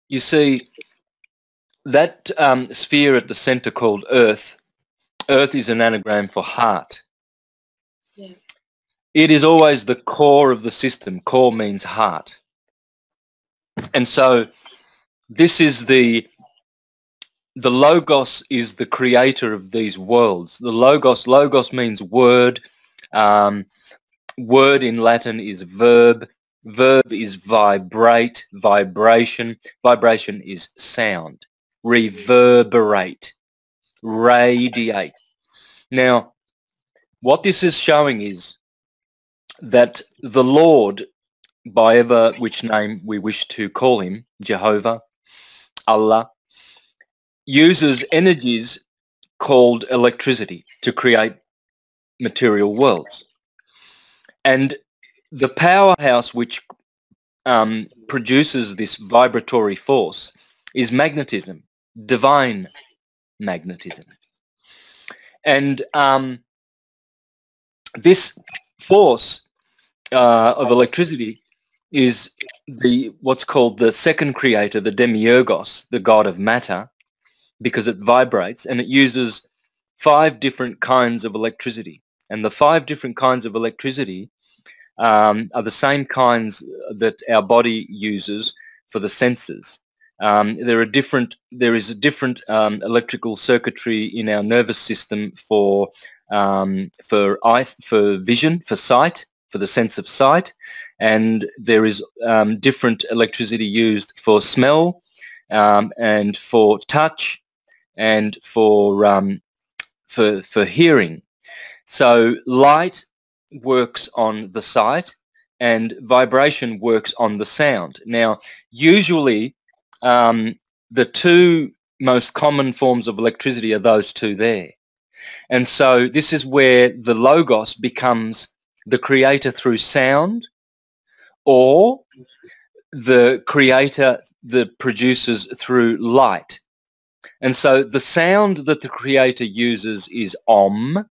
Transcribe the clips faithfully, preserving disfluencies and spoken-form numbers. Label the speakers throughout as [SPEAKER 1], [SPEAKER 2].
[SPEAKER 1] You see, that um, sphere at the center called Earth, Earth is an anagram for heart.
[SPEAKER 2] Yeah.
[SPEAKER 1] It is always the core of the system. Core means heart. And so this is the, the Logos is the creator of these worlds. The Logos, Logos means word. Um, word in Latin is verb. Verb is vibrate, vibration. Vibration is sound. Reverberate, radiate. Now, what this is showing is that the Lord, by ever which name we wish to call him, Jehovah, Allah, uses energies called electricity to create material worlds. And the powerhouse which um, produces this vibratory force is magnetism, divine magnetism. And um, this force uh, of electricity is the what's called the second creator, the demiurgos, the god of matter, because it vibrates, and it uses five different kinds of electricity. And the five different kinds of electricity um, are the same kinds that our body uses for the senses. Um, there are different. There is a different um, electrical circuitry in our nervous system for um, for eyes, for vision, for sight, for the sense of sight, and there is um, different electricity used for smell um, and for touch and for um, for for hearing. So light works on the sight and vibration works on the sound. Now, usually um, the two most common forms of electricity are those two there. And so this is where the Logos becomes the creator through sound, or the creator that produces through light. And so the sound that the creator uses is Om,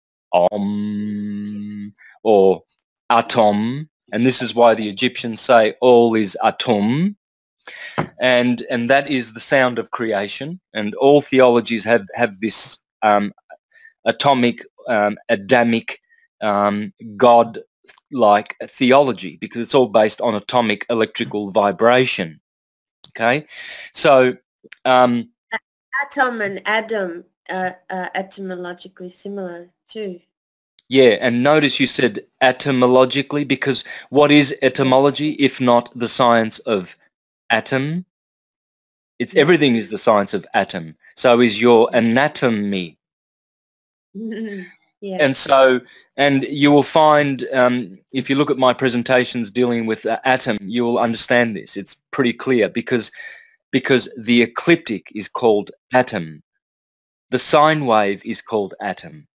[SPEAKER 1] Om, or Atom, and this is why the Egyptians say all is Atum, and and that is the sound of creation. And all theologies have have this um, atomic, um, Adamic, um, God-like theology, because it's all based on atomic electrical vibration. Okay, so um,
[SPEAKER 2] Atom and Adam are, are etymologically similar too.
[SPEAKER 1] yeah, and notice you said etymologically, because what is etymology if not the science of atom? It's
[SPEAKER 2] Yeah.
[SPEAKER 1] everything is the science of atom. So is your anatomy.
[SPEAKER 2] Yeah.
[SPEAKER 1] And so, and you will find, um, if you look at my presentations dealing with uh, atom, you will understand this. It's pretty clear, because because the ecliptic is called atom. The sine wave is called atom.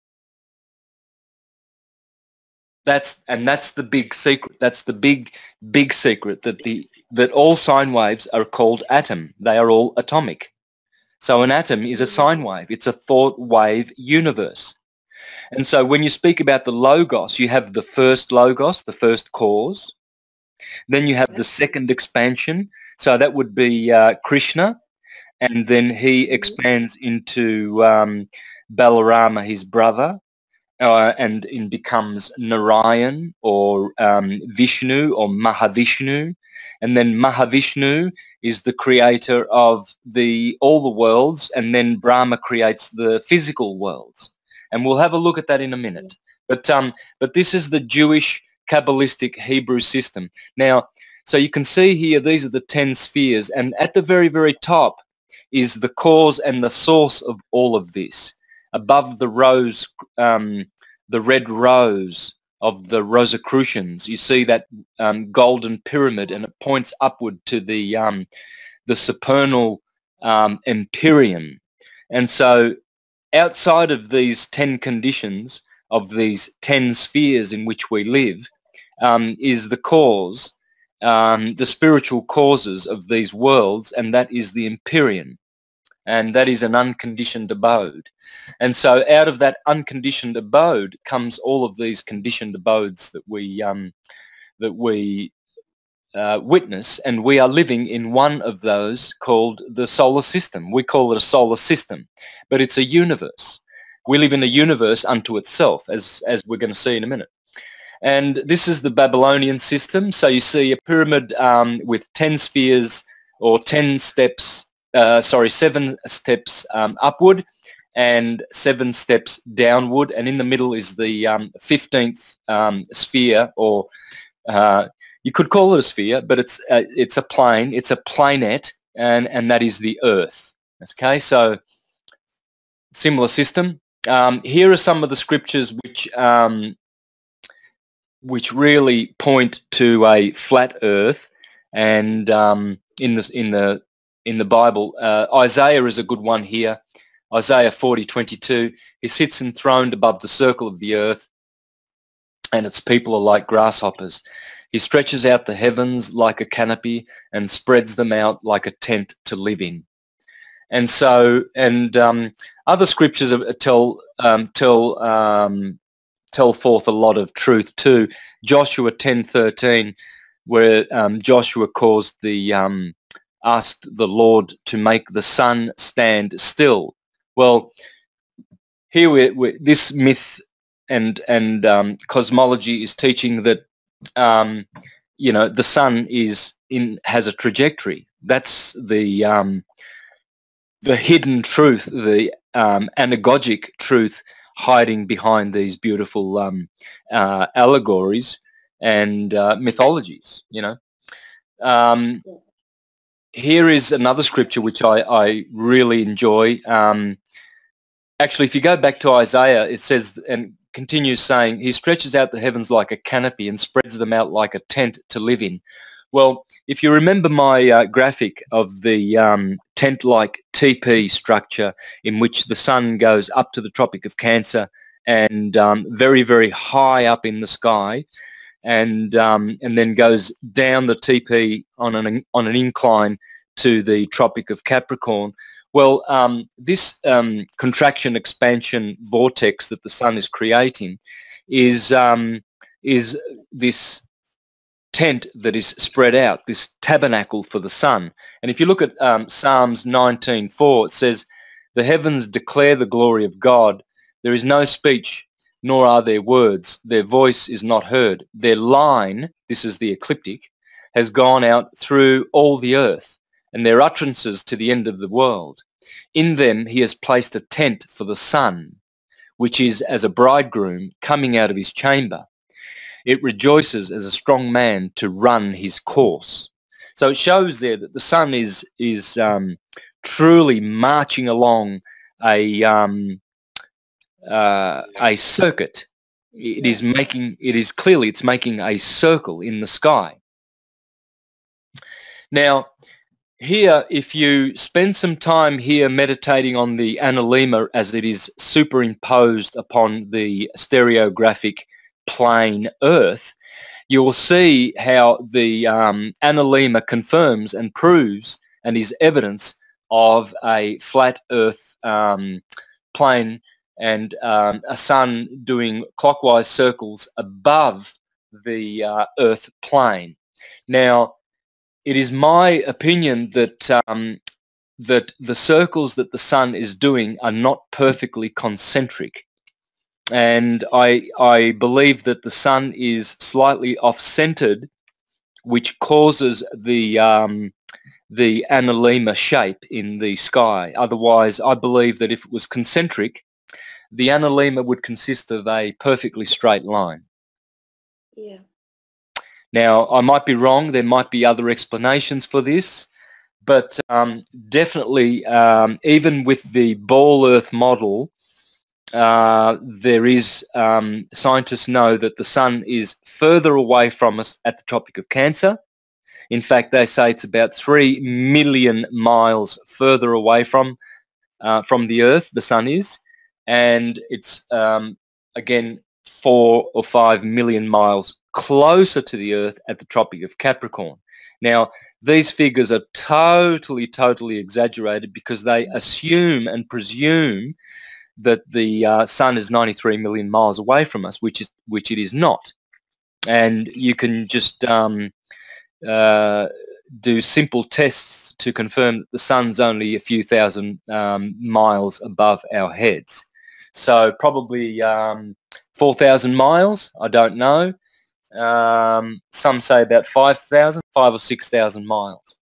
[SPEAKER 1] That's and that's the big secret. That's the big big secret, that the that all sine waves are called atom. They are all atomic. So an atom is a sine wave. It's a thought wave universe. And so when you speak about the Logos, you have the first Logos, the first cause. Then you have the second expansion. So that would be uh, Krishna. And then he expands into um, Balarama, his brother, uh, and it becomes Narayan or um, Vishnu or Mahavishnu. And then Mahavishnu is the creator of the all the worlds, and then Brahma creates the physical worlds. And we'll have a look at that in a minute. But um, but this is the Jewish Kabbalistic Hebrew system. Now, so you can see here, these are the ten spheres, and at the very, very top is the cause and the source of all of this. Above the rose, um, the red rose of the Rosicrucians, you see that um, golden pyramid, and it points upward to the um, the supernal um, empyrean. And so outside of these ten conditions of these ten spheres in which we live um, is the cause, um, the spiritual causes of these worlds, and that is the empyrean. And that is an unconditioned abode. And so out of that unconditioned abode comes all of these conditioned abodes that we um, that we uh, witness, and we are living in one of those called the solar system. We call it a solar system, but it's a universe. We live in a universe unto itself, as, as we're going to see in a minute. And this is the Babylonian system. So you see a pyramid um, with ten spheres or ten steps, uh, sorry, seven steps um, upward and seven steps downward. And in the middle is the um, fifteenth um, sphere, or uh, you could call it a sphere, but it's uh, it's a plane, it's a planet, and, and that is the Earth. Okay, so similar system. Um, here are some of the scriptures which um, which really point to a flat Earth, and um, in the in the in the Bible, uh, Isaiah is a good one here. Isaiah forty twenty-two. He sits enthroned above the circle of the earth, and its people are like grasshoppers. He stretches out the heavens like a canopy and spreads them out like a tent to live in. And so, and um, other scriptures tell um, tell um, tell forth a lot of truth too. Joshua ten thirteen, where um, Joshua caused the um, asked the Lord to make the sun stand still. Well, here we, we this myth and and um, cosmology is teaching that um, you know, the sun is in has a trajectory. That's the um, the hidden truth, the um, anagogic truth hiding behind these beautiful um, uh, allegories and uh, mythologies. You know, um, here is another scripture which I, I really enjoy. Um, actually, if you go back to Isaiah, it says and continues saying, he stretches out the heavens like a canopy and spreads them out like a tent to live in. Well, if you remember my uh, graphic of the um, tent-like teepee structure in which the sun goes up to the Tropic of Cancer and um, very, very high up in the sky, and um, and then goes down the teepee on an on an incline to the Tropic of Capricorn. Well, um, this um, contraction expansion vortex that the sun is creating is um, is this tent that is spread out, this tabernacle for the sun. And if you look at um, Psalms nineteen four, it says, "The heavens declare the glory of God. There is no speech, nor are there words. Their voice is not heard. Their line," this is the ecliptic, "has gone out through all the earth, and their utterances to the end of the world. In them he has placed a tent for the sun, which is as a bridegroom coming out of his chamber. It rejoices as a strong man to run his course." So it shows there that the sun is is um, truly marching along a um, uh, a circuit. It is making it is clearly it's making a circle in the sky. Now, here, if you spend some time here meditating on the analemma as it is superimposed upon the stereographic plane Earth, you will see how the um, analemma confirms and proves and is evidence of a flat Earth um, plane and um, a sun doing clockwise circles above the uh, Earth plane. Now, it is my opinion that um, that the circles that the sun is doing are not perfectly concentric, and I I believe that the sun is slightly off-centered, which causes the um, the analemma shape in the sky. Otherwise, I believe that if it was concentric, the analemma would consist of a perfectly straight line.
[SPEAKER 2] Yeah.
[SPEAKER 1] Now, I might be wrong. There might be other explanations for this, but um, definitely, um, even with the ball Earth model, uh, there is, um, scientists know that the sun is further away from us at the Tropic of Cancer. In fact, they say it's about three million miles further away from, uh, from the Earth, the sun is, and it's, um, again, four or five million miles closer to the Earth at the Tropic of Capricorn. Now, these figures are totally, totally exaggerated because they assume and presume that the uh, sun is ninety-three million miles away from us, which is which it is not. And you can just um, uh, do simple tests to confirm that the sun's only a few thousand um, miles above our heads. So probably um, four thousand miles, I don't know. Um, some say about five thousand, five or six thousand miles.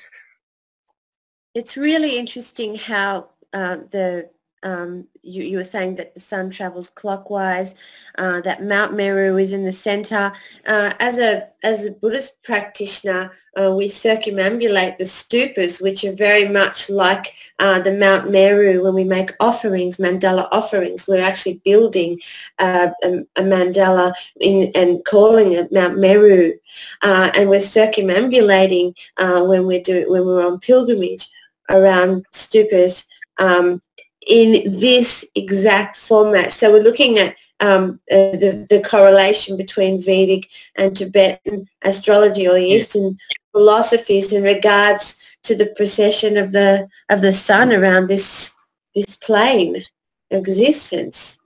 [SPEAKER 2] It's really interesting how uh, the um, you, you were saying that the sun travels clockwise, uh, that Mount Meru is in the center. Uh, as a as a Buddhist practitioner, uh, we circumambulate the stupas, which are very much like uh, the Mount Meru. When we make offerings, mandala offerings, we're actually building uh, a, a mandala in, and calling it Mount Meru, uh, and we're circumambulating uh, when we're doing when we're on pilgrimage around stupas um, in this exact format. So we're looking at um, uh, the, the correlation between Vedic and Tibetan astrology, or the Eastern philosophies, in regards to the precession of the of the sun around this this plane of existence.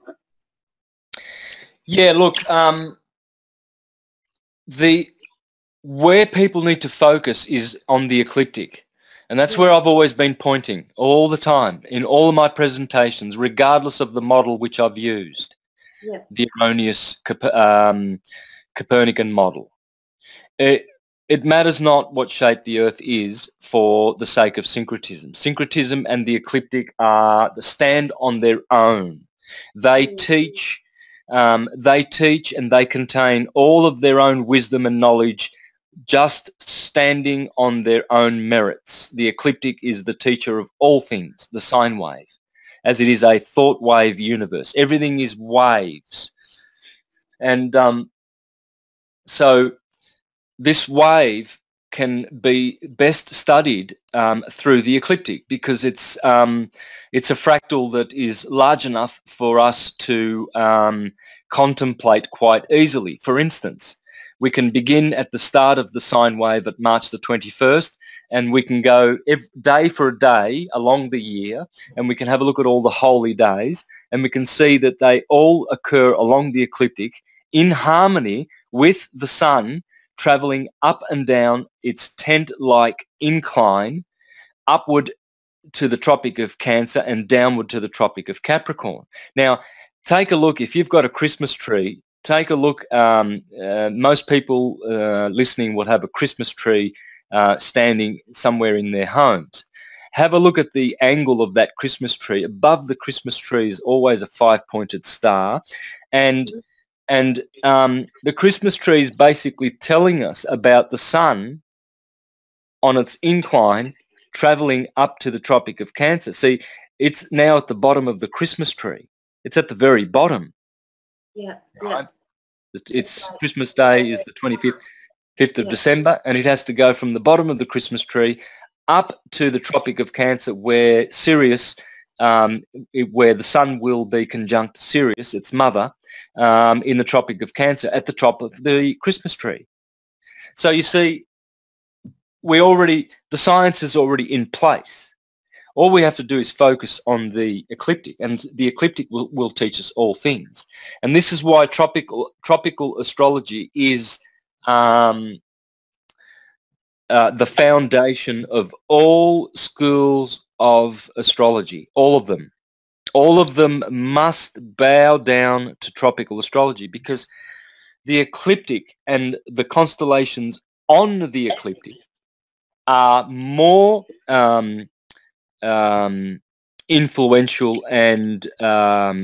[SPEAKER 1] Yeah, look, um, the where people need to focus is on the ecliptic. And that's where I've always been pointing all the time in all of my presentations, regardless of the model which I've used,
[SPEAKER 2] yeah.
[SPEAKER 1] the erroneous um, Copernican model. It, it matters not what shape the Earth is for the sake of syncretism. Syncretism and the ecliptic are the stand on their own. They mm-hmm. teach, um, they teach and they contain all of their own wisdom and knowledge, just standing on their own merits. The ecliptic is the teacher of all things, the sine wave, as it is a thought wave universe. Everything is waves. And um, so this wave can be best studied um, through the ecliptic, because it's, um, it's a fractal that is large enough for us to um, contemplate quite easily. For instance, we can begin at the start of the sine wave at March the twenty-first, and we can go every day for a day along the year, and we can have a look at all the holy days, and we can see that they all occur along the ecliptic in harmony with the sun traveling up and down its tent-like incline upward to the Tropic of Cancer and downward to the Tropic of Capricorn. Now, take a look. If you've got a Christmas tree, take a look. Um, uh, most people uh, listening will have a Christmas tree uh, standing somewhere in their homes. Have a look at the angle of that Christmas tree. Above the Christmas tree is always a five-pointed star. And, and um, the Christmas tree is basically telling us about the sun on its incline traveling up to the Tropic of Cancer. See, it's now at the bottom of the Christmas tree. It's at the very bottom.
[SPEAKER 2] Yeah,
[SPEAKER 1] right? Yeah. It's Christmas Day is the twenty-fifth fifth of yeah. December, and it has to go from the bottom of the Christmas tree up to the Tropic of Cancer, where Sirius, um, it, where the sun will be conjunct Sirius, its mother, um, in the Tropic of Cancer at the top of the Christmas tree. So you see, we already, the science is already in place. All we have to do is focus on the ecliptic, and the ecliptic will, will teach us all things. And this is why tropical tropical astrology is um, uh, the foundation of all schools of astrology, all of them. All of them must bow down to tropical astrology, because the ecliptic and the constellations on the ecliptic are more um, um, influential and um,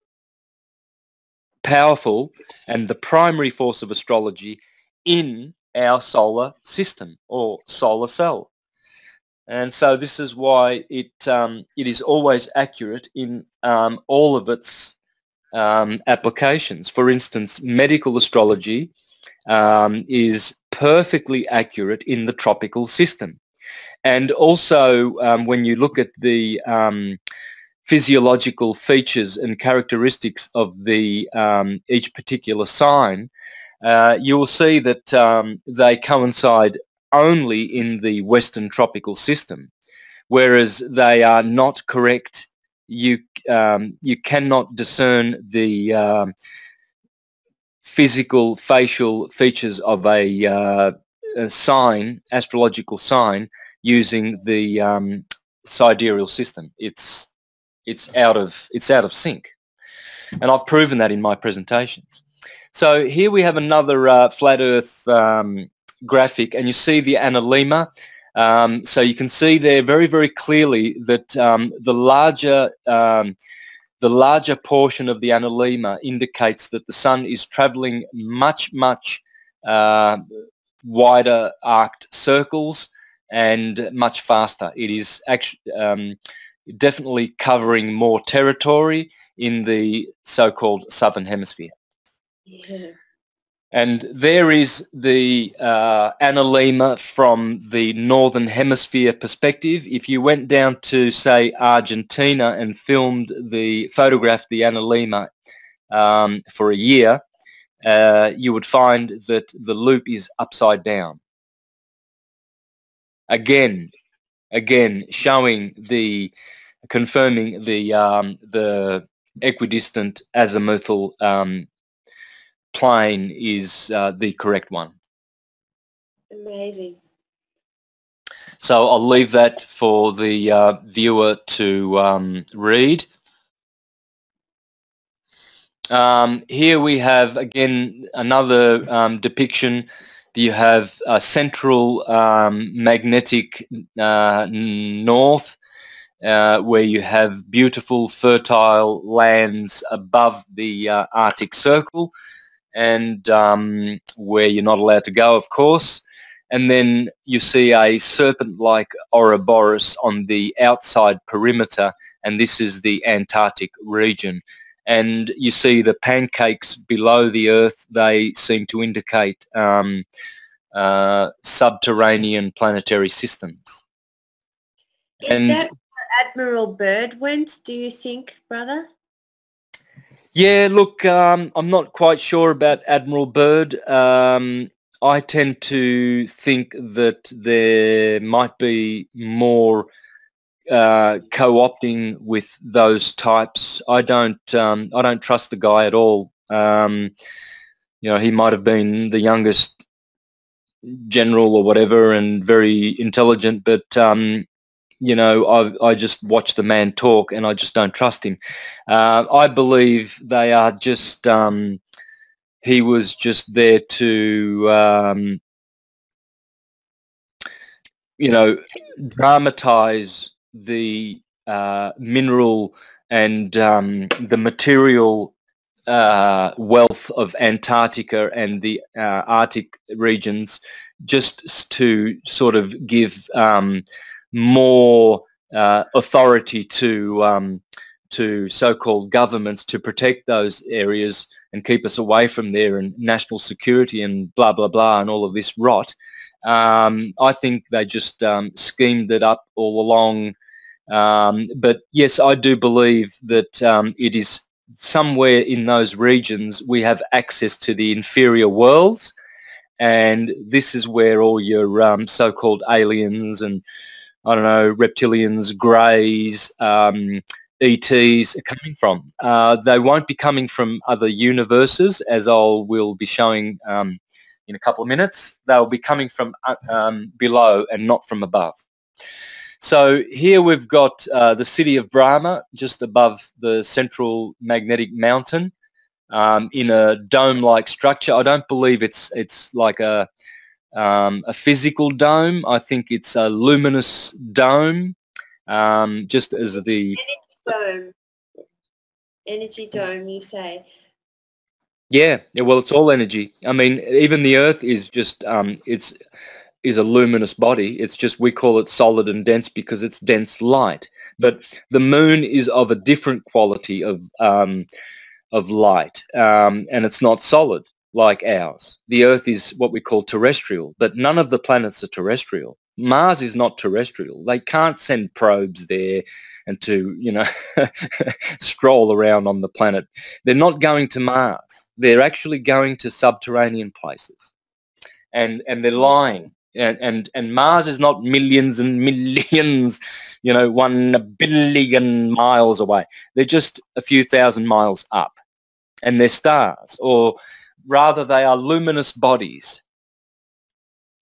[SPEAKER 1] powerful, and the primary force of astrology in our solar system or solar cell. And so this is why it um, it is always accurate in um, all of its um, applications. For instance, medical astrology um, is perfectly accurate in the tropical system. And also, um, when you look at the um, physiological features and characteristics of the um, each particular sign, uh, you will see that um, they coincide only in the Western tropical system, whereas they are not correct. You um, you cannot discern the um, physical facial features of a uh, uh, sign, astrological sign, using the um, sidereal system. It's it's out of it's out of sync, and I've proven that in my presentations. So here we have another uh, flat Earth um, graphic, and you see the analemma. Um, so you can see there very, very clearly that um, the larger um, the larger portion of the analemma indicates that the sun is traveling much, much uh, wider arced circles and much faster. It is actually um, definitely covering more territory in the so-called southern hemisphere.
[SPEAKER 2] Yeah.
[SPEAKER 1] And there is the uh, analemma from the northern hemisphere perspective. If you went down to, say, Argentina and filmed the, photographed the analemma um, for a year, uh, you would find that the loop is upside down. Again, again, showing the, confirming the um, the equidistant azimuthal um, plane is uh, the correct one.
[SPEAKER 2] Amazing.
[SPEAKER 1] So I'll leave that for the uh, viewer to um, read. Um, here we have again another um, depiction. You have a central um, magnetic uh, north, uh, where you have beautiful fertile lands above the uh, Arctic Circle, and um, where you're not allowed to go, of course. And then you see a serpent-like Ouroboros on the outside perimeter, and this is the Antarctic region. And you see the pancakes below the Earth. They seem to indicate um, uh, subterranean planetary systems.
[SPEAKER 2] Is
[SPEAKER 1] and
[SPEAKER 2] that where Admiral Byrd went, do you think, brother?
[SPEAKER 1] Yeah, look, um, I'm not quite sure about Admiral Byrd. Um, I tend to think that there might be more uh, co-opting with those types. I don't, um, I don't trust the guy at all. Um, you know, he might have been the youngest general or whatever, and very intelligent, but um, you know, I, I just watch the man talk and I just don't trust him. Uh, I believe they are just, um, he was just there to, um, you know, dramatize the uh, mineral and um, the material uh, wealth of Antarctica and the uh, Arctic regions, just to sort of give um, more uh, authority to um, to so-called governments to protect those areas and keep us away from there, and national security and blah blah blah and all of this rot. Um, I think they just um, schemed it up all along. Um, but yes, I do believe that um, it is somewhere in those regions we have access to the inferior worlds, and this is where all your um, so-called aliens and, I don't know, reptilians, greys, um, E Ts are coming from. Uh, they won't be coming from other universes, as I'll will be showing um, in a couple of minutes. They'll be coming from uh, um, below and not from above. So here we've got uh, the city of Brahma just above the central magnetic mountain, um, in a dome-like structure. I don't believe it's it's like a um, a physical dome. I think it's a luminous dome, um, just as the
[SPEAKER 2] Energy dome. Energy dome, you say?
[SPEAKER 1] yeah, yeah. Well, it's all energy. I mean, even the Earth is just um, it's is a luminous body. It's just, we call it solid and dense because it's dense light. But the moon is of a different quality of um, of light, um, and it's not solid like ours. The Earth is what we call terrestrial, but none of the planets are terrestrial. Mars is not terrestrial. They can't send probes there and to, you know, stroll around on the planet. They're not going to Mars. They're actually going to subterranean places, and and they're lying. And, and and Mars is not millions and millions, you know, one billion miles away. They're just a few thousand miles up, and they're stars, or rather they are luminous bodies.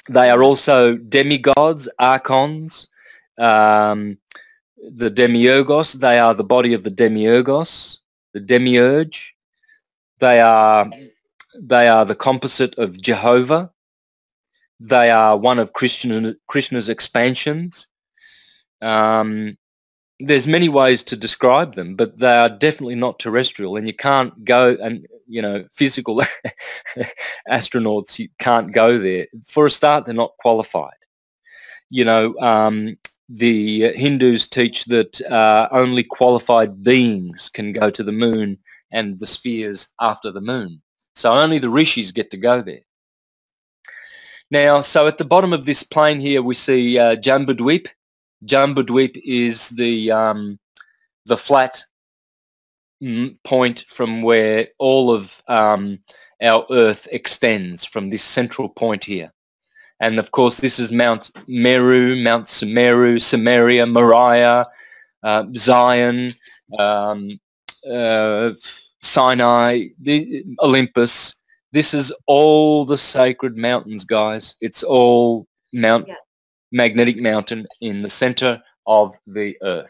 [SPEAKER 1] They are also demigods, archons, um, the demiurgos. They are the body of the demiurgos, the demiurge. They are they are the composite of Jehovah. They are one of Krishna, Krishna's expansions. Um, there's many ways to describe them, but they are definitely not terrestrial, and you can't go and, you know, physical astronauts, you can't go there. For a start, they're not qualified. You know, um, the Hindus teach that uh, only qualified beings can go to the moon and the spheres after the moon. So only the rishis get to go there. Now, so at the bottom of this plane here, we see uh, Jambudweep. Jambudweep is the um, the flat point from where all of um, our Earth extends, from this central point here. And of course, this is Mount Meru, Mount Sumeru, Samaria, Moriah, uh, Zion, um, uh, Sinai, the, Olympus. This is all the sacred mountains, guys. It's all Mount yeah. Magnetic Mountain in the center of the Earth,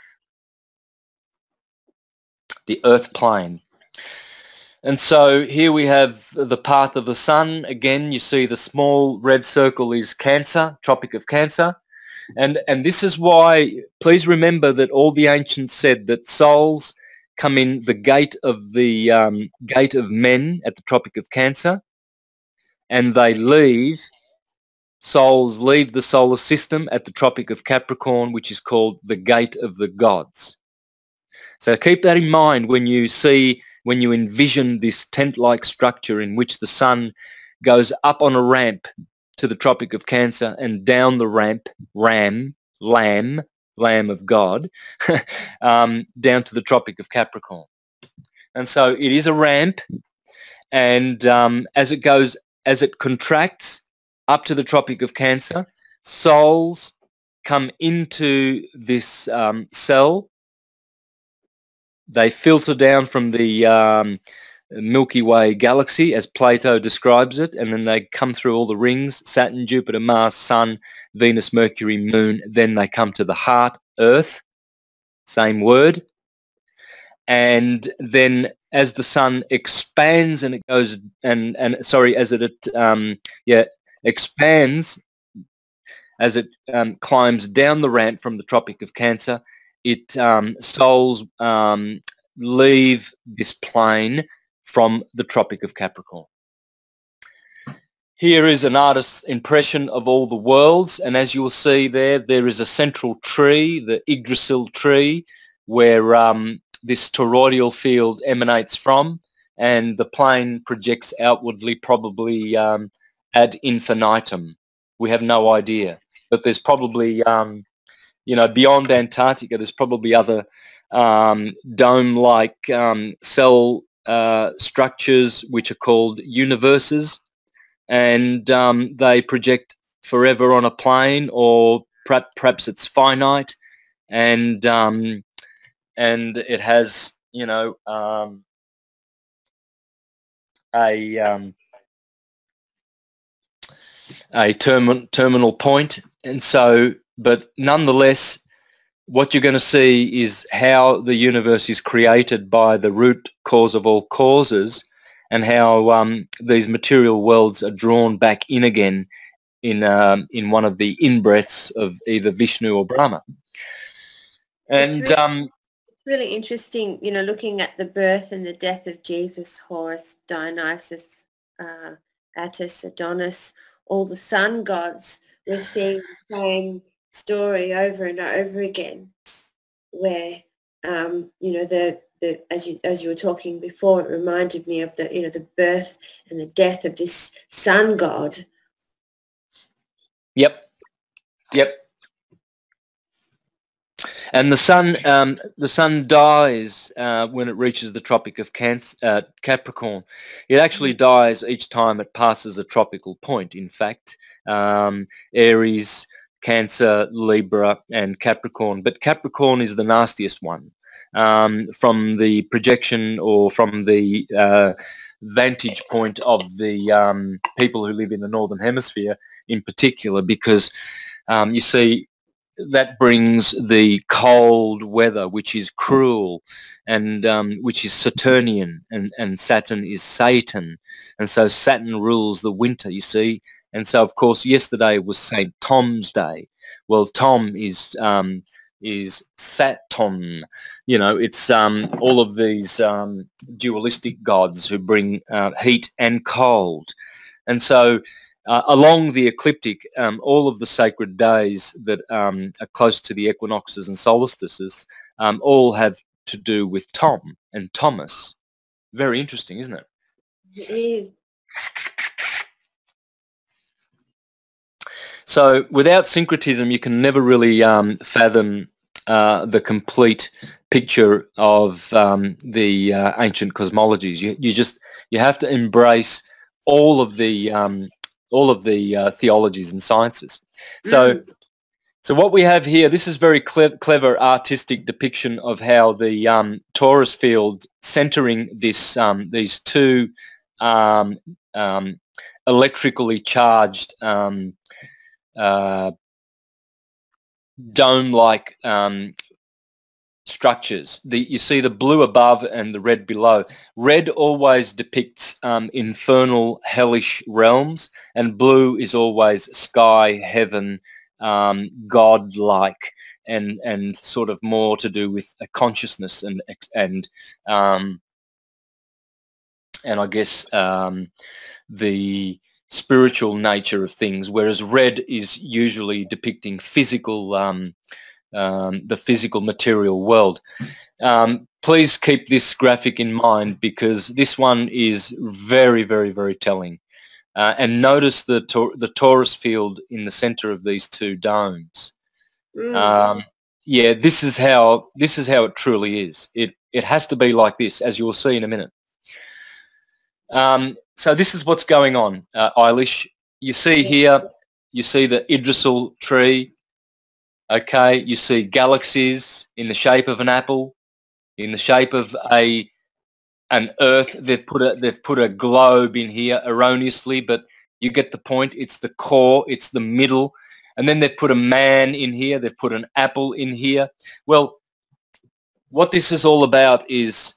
[SPEAKER 1] the Earth plane. And so here we have the path of the sun. Again, you see the small red circle is Cancer, Tropic of Cancer. And, and this is why, please remember that all the ancients said that souls come in the gate of the um, gate of men at the Tropic of Cancer, and they leave, souls leave the solar system at the Tropic of Capricorn, which is called the gate of the gods. So keep that in mind when you see, when you envision this tent-like structure in which the sun goes up on a ramp to the Tropic of Cancer and down the ramp, ram, lamb, Lamb of God, um, down to the Tropic of Capricorn. And so it is a ramp, and um, as it goes, as it contracts up to the Tropic of Cancer, souls come into this um, cell. They filter down from the um, Milky Way galaxy, as Plato describes it, and then they come through all the rings, Saturn, Jupiter, Mars, Sun, Venus, Mercury, Moon. Then they come to the heart, Earth, same word. And then as the sun expands and it goes, and, and sorry, as it, um, yeah, expands, as it um, climbs down the ramp from the Tropic of Cancer, it um, souls um, leave this plane from the Tropic of Capricorn. Here is an artist's impression of all the worlds, and as you will see there, there is a central tree, the Yggdrasil tree, where um, this toroidal field emanates from, and the plane projects outwardly, probably um, ad infinitum. We have no idea, but there's probably, um, you know, beyond Antarctica, there's probably other um, dome-like um, cell uh, structures which are called universes, and um, they project forever on a plane, or perhaps, perhaps it's finite, and um, and it has, you know, um, a um, a term terminal point, and so, but nonetheless, what you're going to see is how the universe is created by the root cause of all causes, and how um, these material worlds are drawn back in again in um, in one of the in-breaths of either Vishnu or Brahma. And
[SPEAKER 2] it's really,
[SPEAKER 1] um,
[SPEAKER 2] it's really interesting, you know, looking at the birth and the death of Jesus, Horus, Dionysus, uh, Attis, Adonis, all the sun gods. We're seeing the same story over and over again, where um, you know, the the as you as you were talking before, it reminded me of the, you know, the birth and the death of this sun god.
[SPEAKER 1] Yep, yep. And the sun, um, the sun dies uh, when it reaches the Tropic of Cancer, uh, Capricorn. It actually dies each time it passes a tropical point. In fact, um, Aries, Cancer, Libra, and Capricorn. But Capricorn is the nastiest one. Um, from the projection, or from the uh, vantage point of the um, people who live in the Northern Hemisphere in particular, because um, you see, that brings the cold weather, which is cruel, and um, which is Saturnian, and, and Saturn is Satan. And so Saturn rules the winter, you see. And so, of course, yesterday was Saint Tom's Day. Well, Tom is um, is Saturn. You know, it's um, all of these um, dualistic gods who bring uh, heat and cold. And so uh, along the ecliptic, um, all of the sacred days that um, are close to the equinoxes and solstices um, all have to do with Tom and Thomas. Very interesting, isn't it?
[SPEAKER 2] It is.
[SPEAKER 1] So without syncretism, you can never really um, fathom uh, the complete picture of um, the uh, ancient cosmologies. You, you just you have to embrace all of the um, all of the uh, theologies and sciences. So, mm. so what we have here, this is very cle- clever artistic depiction of how the um, torus field centering this um, these two um, um, electrically charged um, uh, dome-like um, structures. The, you see the blue above and the red below. Red always depicts um, infernal, hellish realms, and blue is always sky, heaven, um, God-like, and and sort of more to do with a consciousness and and um, and I guess um, the spiritual nature of things, whereas red is usually depicting physical, um, um, the physical material world. Um, please keep this graphic in mind, because this one is very, very, very telling. Uh, and notice the tor- the torus field in the center of these two domes. Mm. Um, yeah, this is how this is how it truly is. It it has to be like this, as you will see in a minute. Um, so this is what's going on, uh, Eilish. You see here, you see the Yggdrasil tree. Okay, you see galaxies in the shape of an apple, in the shape of a an Earth. They've put a they've put a globe in here erroneously, but you get the point. It's the core. It's the middle. And then they've put a man in here. They've put an apple in here. Well, what this is all about is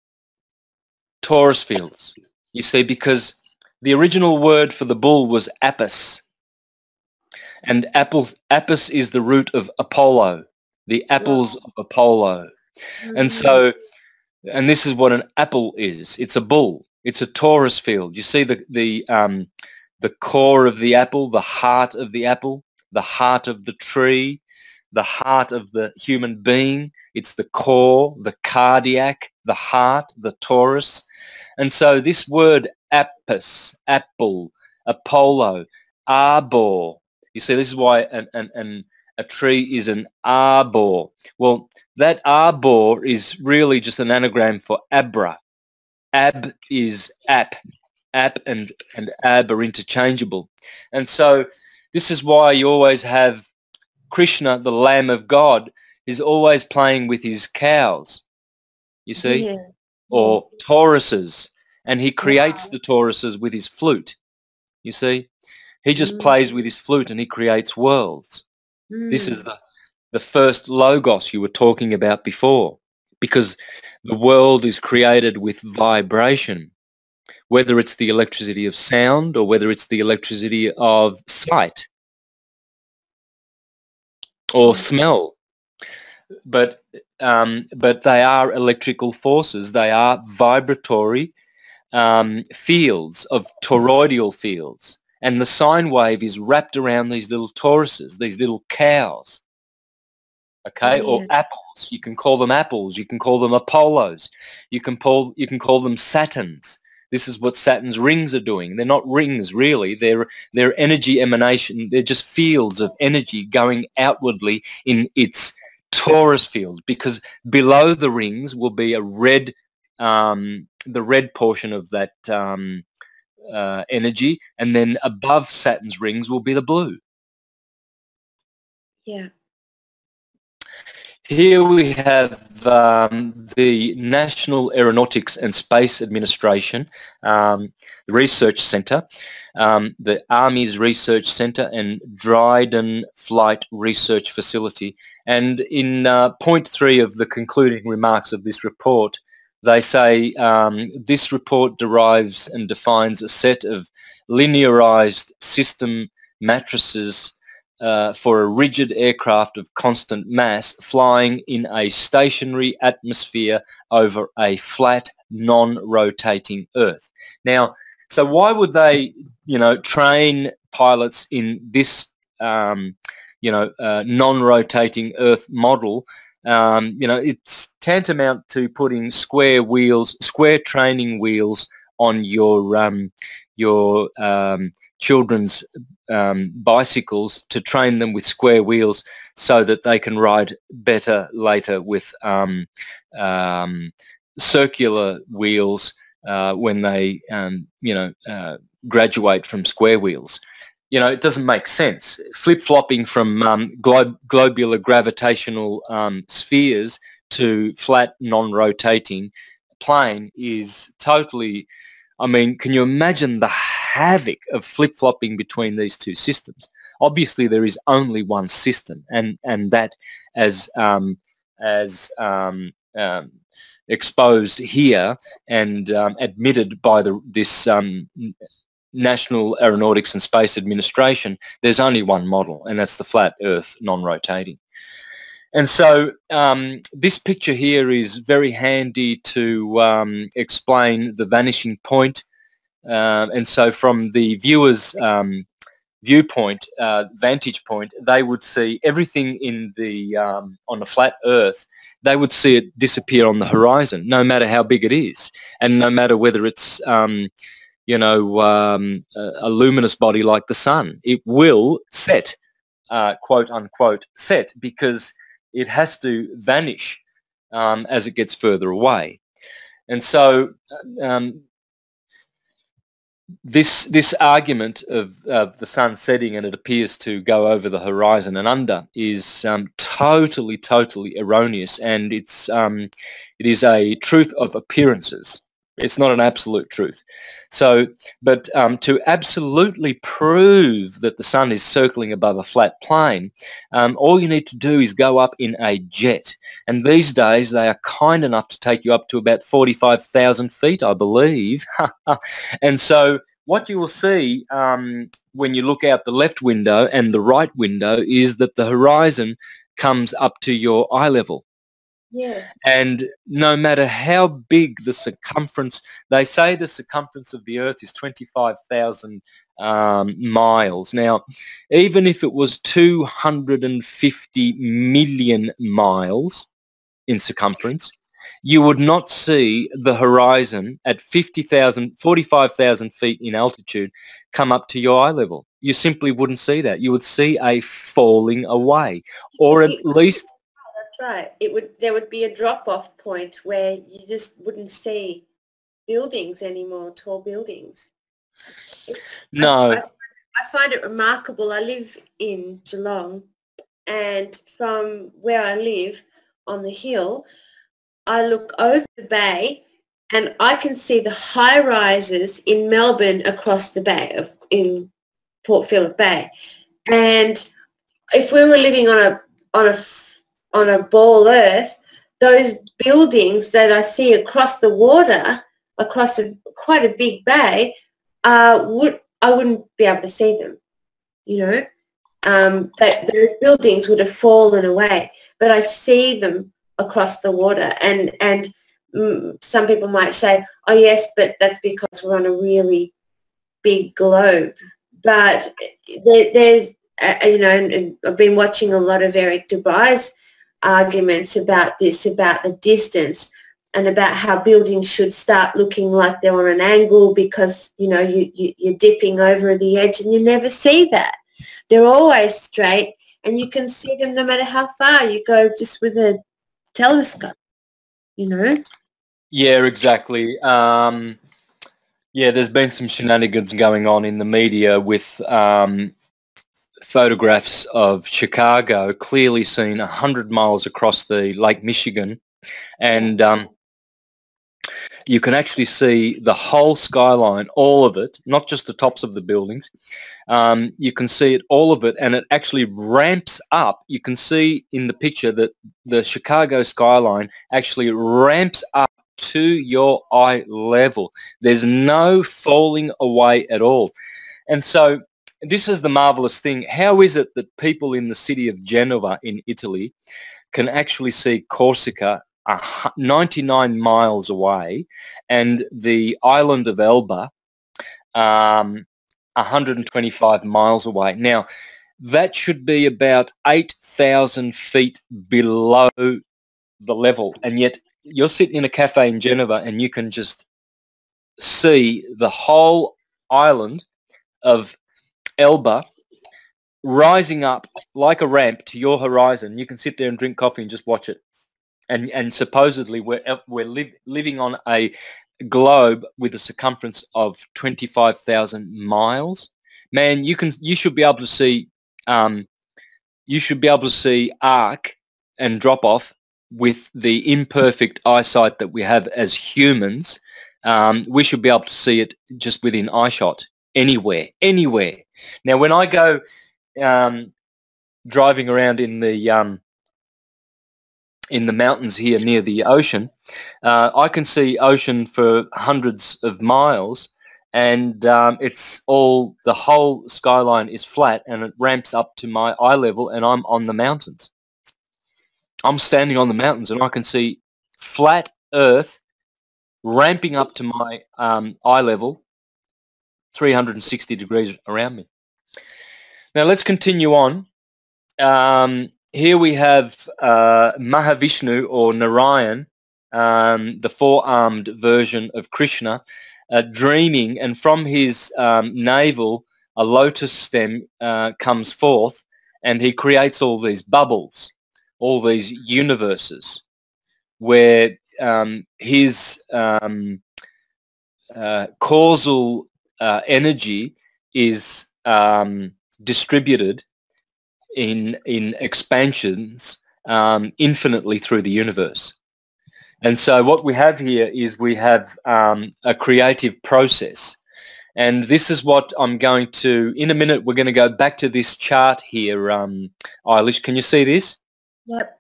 [SPEAKER 1] torus fields. You see, because the original word for the bull was Apis. And apple, Apis is the root of Apollo, the apples of Apollo. Mm-hmm. And so, and this is what an apple is. It's a bull. It's a torus field. You see the, the, um, the core of the apple, the heart of the apple, the heart of the tree, the heart of the human being. It's the core, the cardiac, the heart, the torus. And so this word Apis, apple, Apollo, arbor. You see, this is why an, an, an, a tree is an arbor. Well, that arbor is really just an anagram for abra. Ab is ap. Ap and, and ab are interchangeable. And so this is why you always have Krishna, the Lamb of God, is always playing with his cows, you see, yeah. or tauruses. And he creates wow. the tauruses with his flute, you see. He just mm. plays with his flute and he creates worlds. Mm. This is the, the first logos you were talking about before, because the world is created with vibration, whether it's the electricity of sound or whether it's the electricity of sight or smell. But, um, but they are electrical forces. They are vibratory um, fields of toroidal fields. And the sine wave is wrapped around these little toruses, these little cows, okay, yeah. or apples. You can call them apples. You can call them Apollos. You can call, you can call them Saturns. This is what Saturn's rings are doing. They're not rings, really. They're, they're energy emanation. They're just fields of energy going outwardly in its torus field, because below the rings will be a red, um, the red portion of that um, uh, energy, and then above Saturn's rings will be the blue.
[SPEAKER 2] Yeah.
[SPEAKER 1] here we have um, the National Aeronautics and Space Administration, um, the Research Centre, um, the Army's Research Centre and Dryden Flight Research Facility. And in uh, point three of the concluding remarks of this report, they say um, this report derives and defines a set of linearized system matrices uh, for a rigid aircraft of constant mass flying in a stationary atmosphere over a flat, non-rotating Earth. Now, so why would they, you know, train pilots in this, um, you know, uh, non-rotating Earth model? Um, you know, it's tantamount to putting square wheels, square training wheels on your um, your um, children's um, bicycles to train them with square wheels so that they can ride better later with um, um, circular wheels uh, when they, um, you know, uh, graduate from square wheels. You know, it doesn't make sense. Flip-flopping from um, glo globular gravitational um, spheres to flat, non-rotating plane is totally, I mean, can you imagine the havoc of flip-flopping between these two systems? Obviously, there is only one system, and, and that, as, um, as um, um, exposed here and um, admitted by the, this um, National Aeronautics and Space Administration, there's only one model, and that's the flat Earth non-rotating. And so um, this picture here is very handy to um, explain the vanishing point. Uh, and so from the viewer's um, viewpoint, uh, vantage point, they would see everything in the um, on the flat Earth. They would see it disappear on the horizon, no matter how big it is, and no matter whether it's um, you know, um, a, a luminous body like the sun. It will set, uh, quote unquote, set, because it has to vanish um, as it gets further away. And so um, this this argument of, of the sun setting and it appears to go over the horizon and under is um, totally, totally erroneous, and it's um, it is a truth of appearances. It's not an absolute truth. So, but um, to absolutely prove that the sun is circling above a flat plane, um, all you need to do is go up in a jet. And these days, they are kind enough to take you up to about forty-five thousand feet, I believe. And so what you will see um, when you look out the left window and the right window is that the horizon comes up to your eye level.
[SPEAKER 2] Yeah.
[SPEAKER 1] And no matter how big the circumference, they say the circumference of the Earth is twenty-five thousand um, miles. Now, even if it was two hundred fifty million miles in circumference, you would not see the horizon at fifty thousand, forty-five thousand feet in altitude come up to your eye level. You simply wouldn't see that. You would see a falling away, or at least...
[SPEAKER 2] Right. It would. There would be a drop-off point where you just wouldn't see buildings anymore, tall buildings.
[SPEAKER 1] No.
[SPEAKER 2] I, I, I find it remarkable. I live in Geelong, and from where I live on the hill, I look over the bay, and I can see the high-rises in Melbourne across the bay, in Port Phillip Bay. And if we were living on a on a on a ball Earth, those buildings that I see across the water, across a, quite a big bay, uh, would I wouldn't be able to see them, you know. Um, that those buildings would have fallen away, but I see them across the water. And and mm, some people might say, oh yes, but that's because we're on a really big globe. But there, there's, uh, you know, and, and I've been watching a lot of Eric Dubai's arguments about this, about the distance and about how buildings should start looking like they're on an angle because, you know, you, you, you're dipping over the edge and you never see that. They're always straight and you can see them no matter how far you go just with a telescope, you know?
[SPEAKER 1] Yeah, exactly. Um, yeah, there's been some shenanigans going on in the media with um, photographs of Chicago, clearly seen one hundred miles across the Lake Michigan, and um, you can actually see the whole skyline, all of it, not just the tops of the buildings. Um, you can see it, all of it, and it actually ramps up. You can see in the picture that the Chicago skyline actually ramps up to your eye level. There's no falling away at all. And so this is the marvelous thing. How is it that people in the city of Genova in Italy can actually see Corsica ninety-nine miles away and the island of Elba um, one hundred twenty-five miles away? Now, that should be about eight thousand feet below the level, and yet you're sitting in a cafe in Geneva and you can just see the whole island of Elba rising up like a ramp to your horizon. You can sit there and drink coffee and just watch it. And, and supposedly we're, we're li living on a globe with a circumference of twenty-five thousand miles. Man, you can you should be able to see um, you should be able to see arc and drop off with the imperfect eyesight that we have as humans. Um, we should be able to see it just within eyeshot, anywhere, anywhere. Now, when I go um, driving around in the um, in the mountains here near the ocean, uh, I can see ocean for hundreds of miles, and um, it's all, the whole skyline is flat and it ramps up to my eye level, and I'm on the mountains. I'm standing on the mountains and I can see flat earth ramping up to my um, eye level, three hundred sixty degrees around me. Now let's continue on. Um, Here we have uh, Mahavishnu, or Narayan, um, the four-armed version of Krishna, uh, dreaming, and from his um, navel a lotus stem uh, comes forth, and he creates all these bubbles, all these universes, where um, his um, uh, causal uh, energy is um, distributed in in expansions um, infinitely through the universe. And so what we have here is we have um, a creative process, and this is what I'm going to, in a minute we're going to go back to this chart here. um, Eilish, can you see this?
[SPEAKER 2] Yep.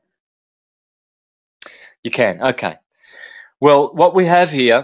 [SPEAKER 1] You can, okay. Well, what we have here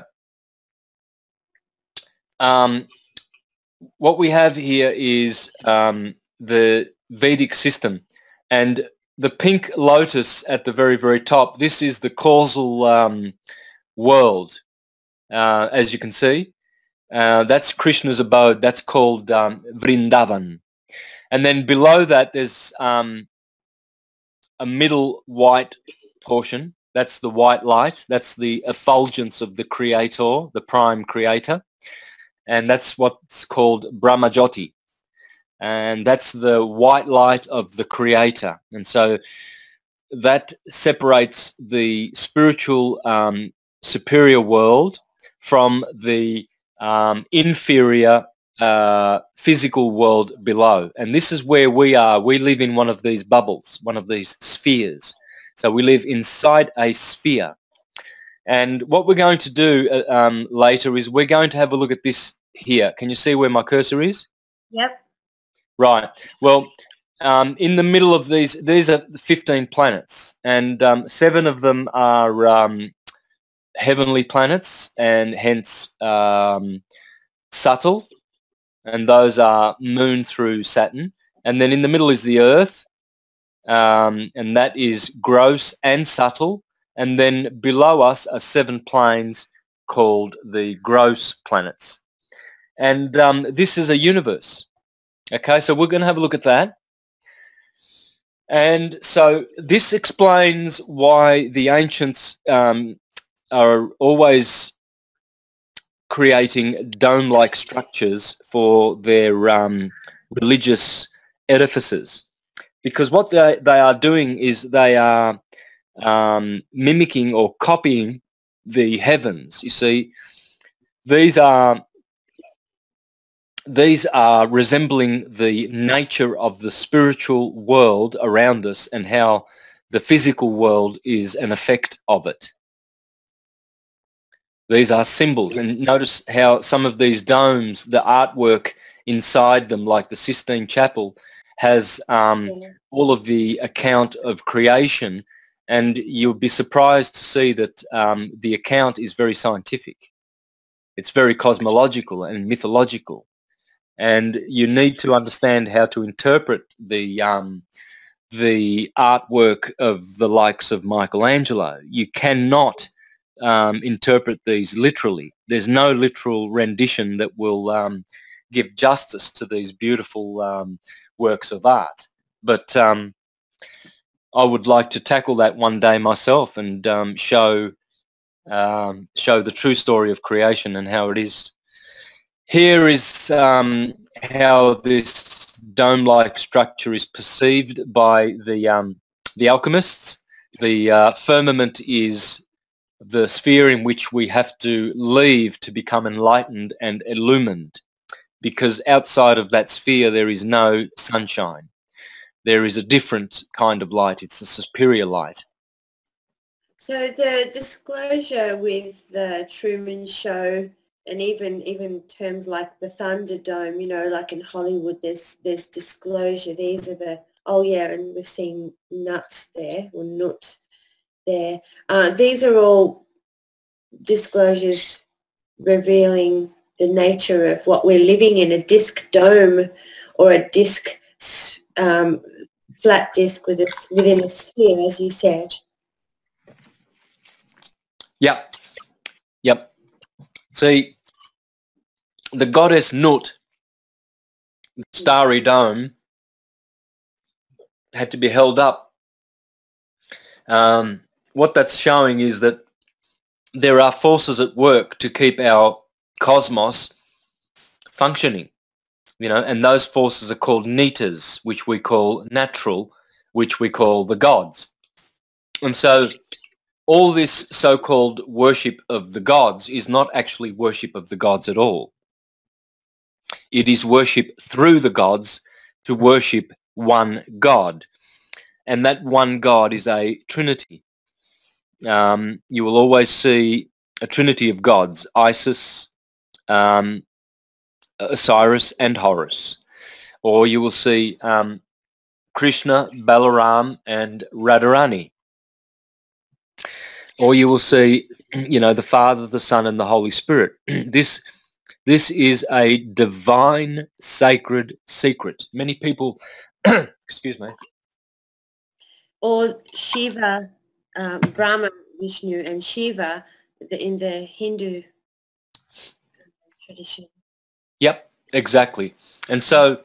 [SPEAKER 1] um, what we have here is um, the Vedic system, and the pink lotus at the very, very top, this is the causal um, world, uh, as you can see. Uh, that's Krishna's abode. That's called um, Vrindavan. And then below that there's um, a middle white portion. That's the white light. That's the effulgence of the creator, the prime creator. And that's what's called Brahmajyoti. And that's the white light of the creator. And so that separates the spiritual um, superior world from the um, inferior uh, physical world below. And this is where we are. We live in one of these bubbles, one of these spheres. So we live inside a sphere. And what we're going to do uh, um, later is we're going to have a look at this here. Can you see where my cursor is?
[SPEAKER 2] Yep.
[SPEAKER 1] Right. Well, um, in the middle of these, these are fifteen planets, and um, seven of them are um, heavenly planets, and hence um, subtle, and those are Moon through Saturn. And then in the middle is the Earth, um, and that is gross and subtle. And then below us are seven planes called the gross planets. And um, this is a universe. Okay, so we're going to have a look at that. And so this explains why the ancients um, are always creating dome-like structures for their um, religious edifices. Because what they, they are doing is they are um, mimicking or copying the heavens. You see, these are these are resembling the nature of the spiritual world around us and how the physical world is an effect of it. These are symbols, and notice how some of these domes, the artwork inside them, like the Sistine Chapel, has um,
[SPEAKER 2] Yeah.
[SPEAKER 1] all of the account of creation, and you'll be surprised to see that um, the account is very scientific. It's very cosmological and mythological, and you need to understand how to interpret the um, the artwork of the likes of Michelangelo. You cannot um, interpret these literally. There's no literal rendition that will um, give justice to these beautiful um, works of art. But um, I would like to tackle that one day myself and um, show um, show the true story of creation and how it is. Here is um, how this dome-like structure is perceived by the um, the alchemists. The uh, firmament is the sphere in which we have to leave to become enlightened and illumined, because outside of that sphere there is no sunshine. There is a different kind of light. It's a superior light.
[SPEAKER 2] So the disclosure with the Truman Show, and even even terms like the Thunderdome, you know, like in Hollywood, there's there's disclosure. These are the, oh yeah, and we're seeing nuts there, or nut there. Uh, these are all disclosures revealing the nature of what we're living in, a disc dome or a disc, um, flat disc with a, within a sphere, as you said.
[SPEAKER 1] Yep. Yep. See, the goddess Nut, the starry dome, had to be held up. Um, what that's showing is that there are forces at work to keep our cosmos functioning, you know, and those forces are called netas, which we call natural, which we call the gods. And so all this so-called worship of the gods is not actually worship of the gods at all. It is worship through the gods to worship one God. And that one God is a trinity. Um, you will always see a trinity of gods, Isis, um, Osiris, and Horus. Or you will see um, Krishna, Balaram, and Radharani. Or you will see, you know, the Father, the Son, and the Holy Spirit. This, this is a divine, sacred secret. Many people, excuse me.
[SPEAKER 2] Or Shiva, um, Brahma, Vishnu, and Shiva the, in the Hindu tradition.
[SPEAKER 1] Yep, exactly. And so,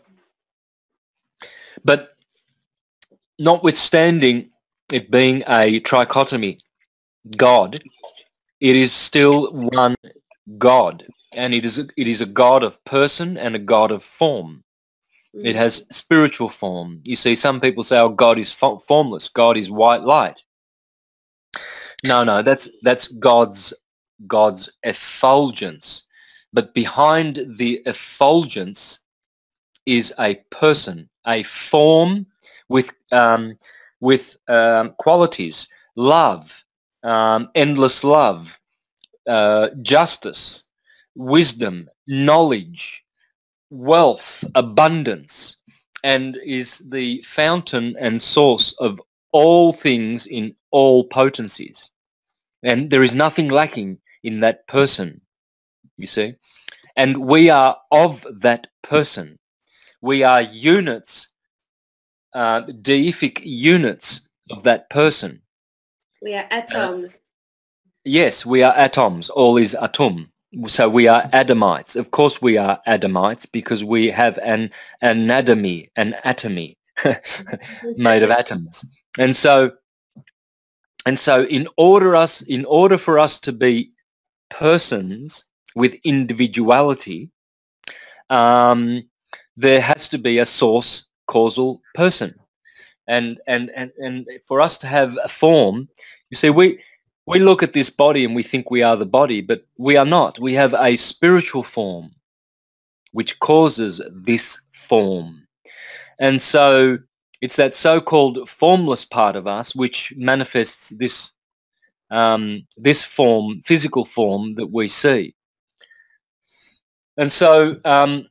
[SPEAKER 1] but notwithstanding it being a trichotomy, God, it is still one God, and it is a, it is a God of person and a God of form. Mm. It has spiritual form. You see, some people say, "Oh, God is fo- formless. God is white light." No, no, that's that's God's God's effulgence. But behind the effulgence is a person, a form with um, with um, qualities, love. Um, endless love, uh, justice, wisdom, knowledge, wealth, abundance, and is the fountain and source of all things in all potencies. And there is nothing lacking in that person, you see. And we are of that person. We are units, uh, deific units of that person.
[SPEAKER 2] We are atoms. Uh,
[SPEAKER 1] yes, we are atoms. All is atom. So we are Adamites. Of course we are Adamites because we have an anatomy, an atomy made of atoms. And so and so in order us in order for us to be persons with individuality, um, there has to be a source causal person. And and and and for us to have a form, you see, we we look at this body and we think we are the body, but we are not. We have a spiritual form. which causes this form. And so it's that so-called formless part of us which manifests this um, this form, physical form that we see. And so um,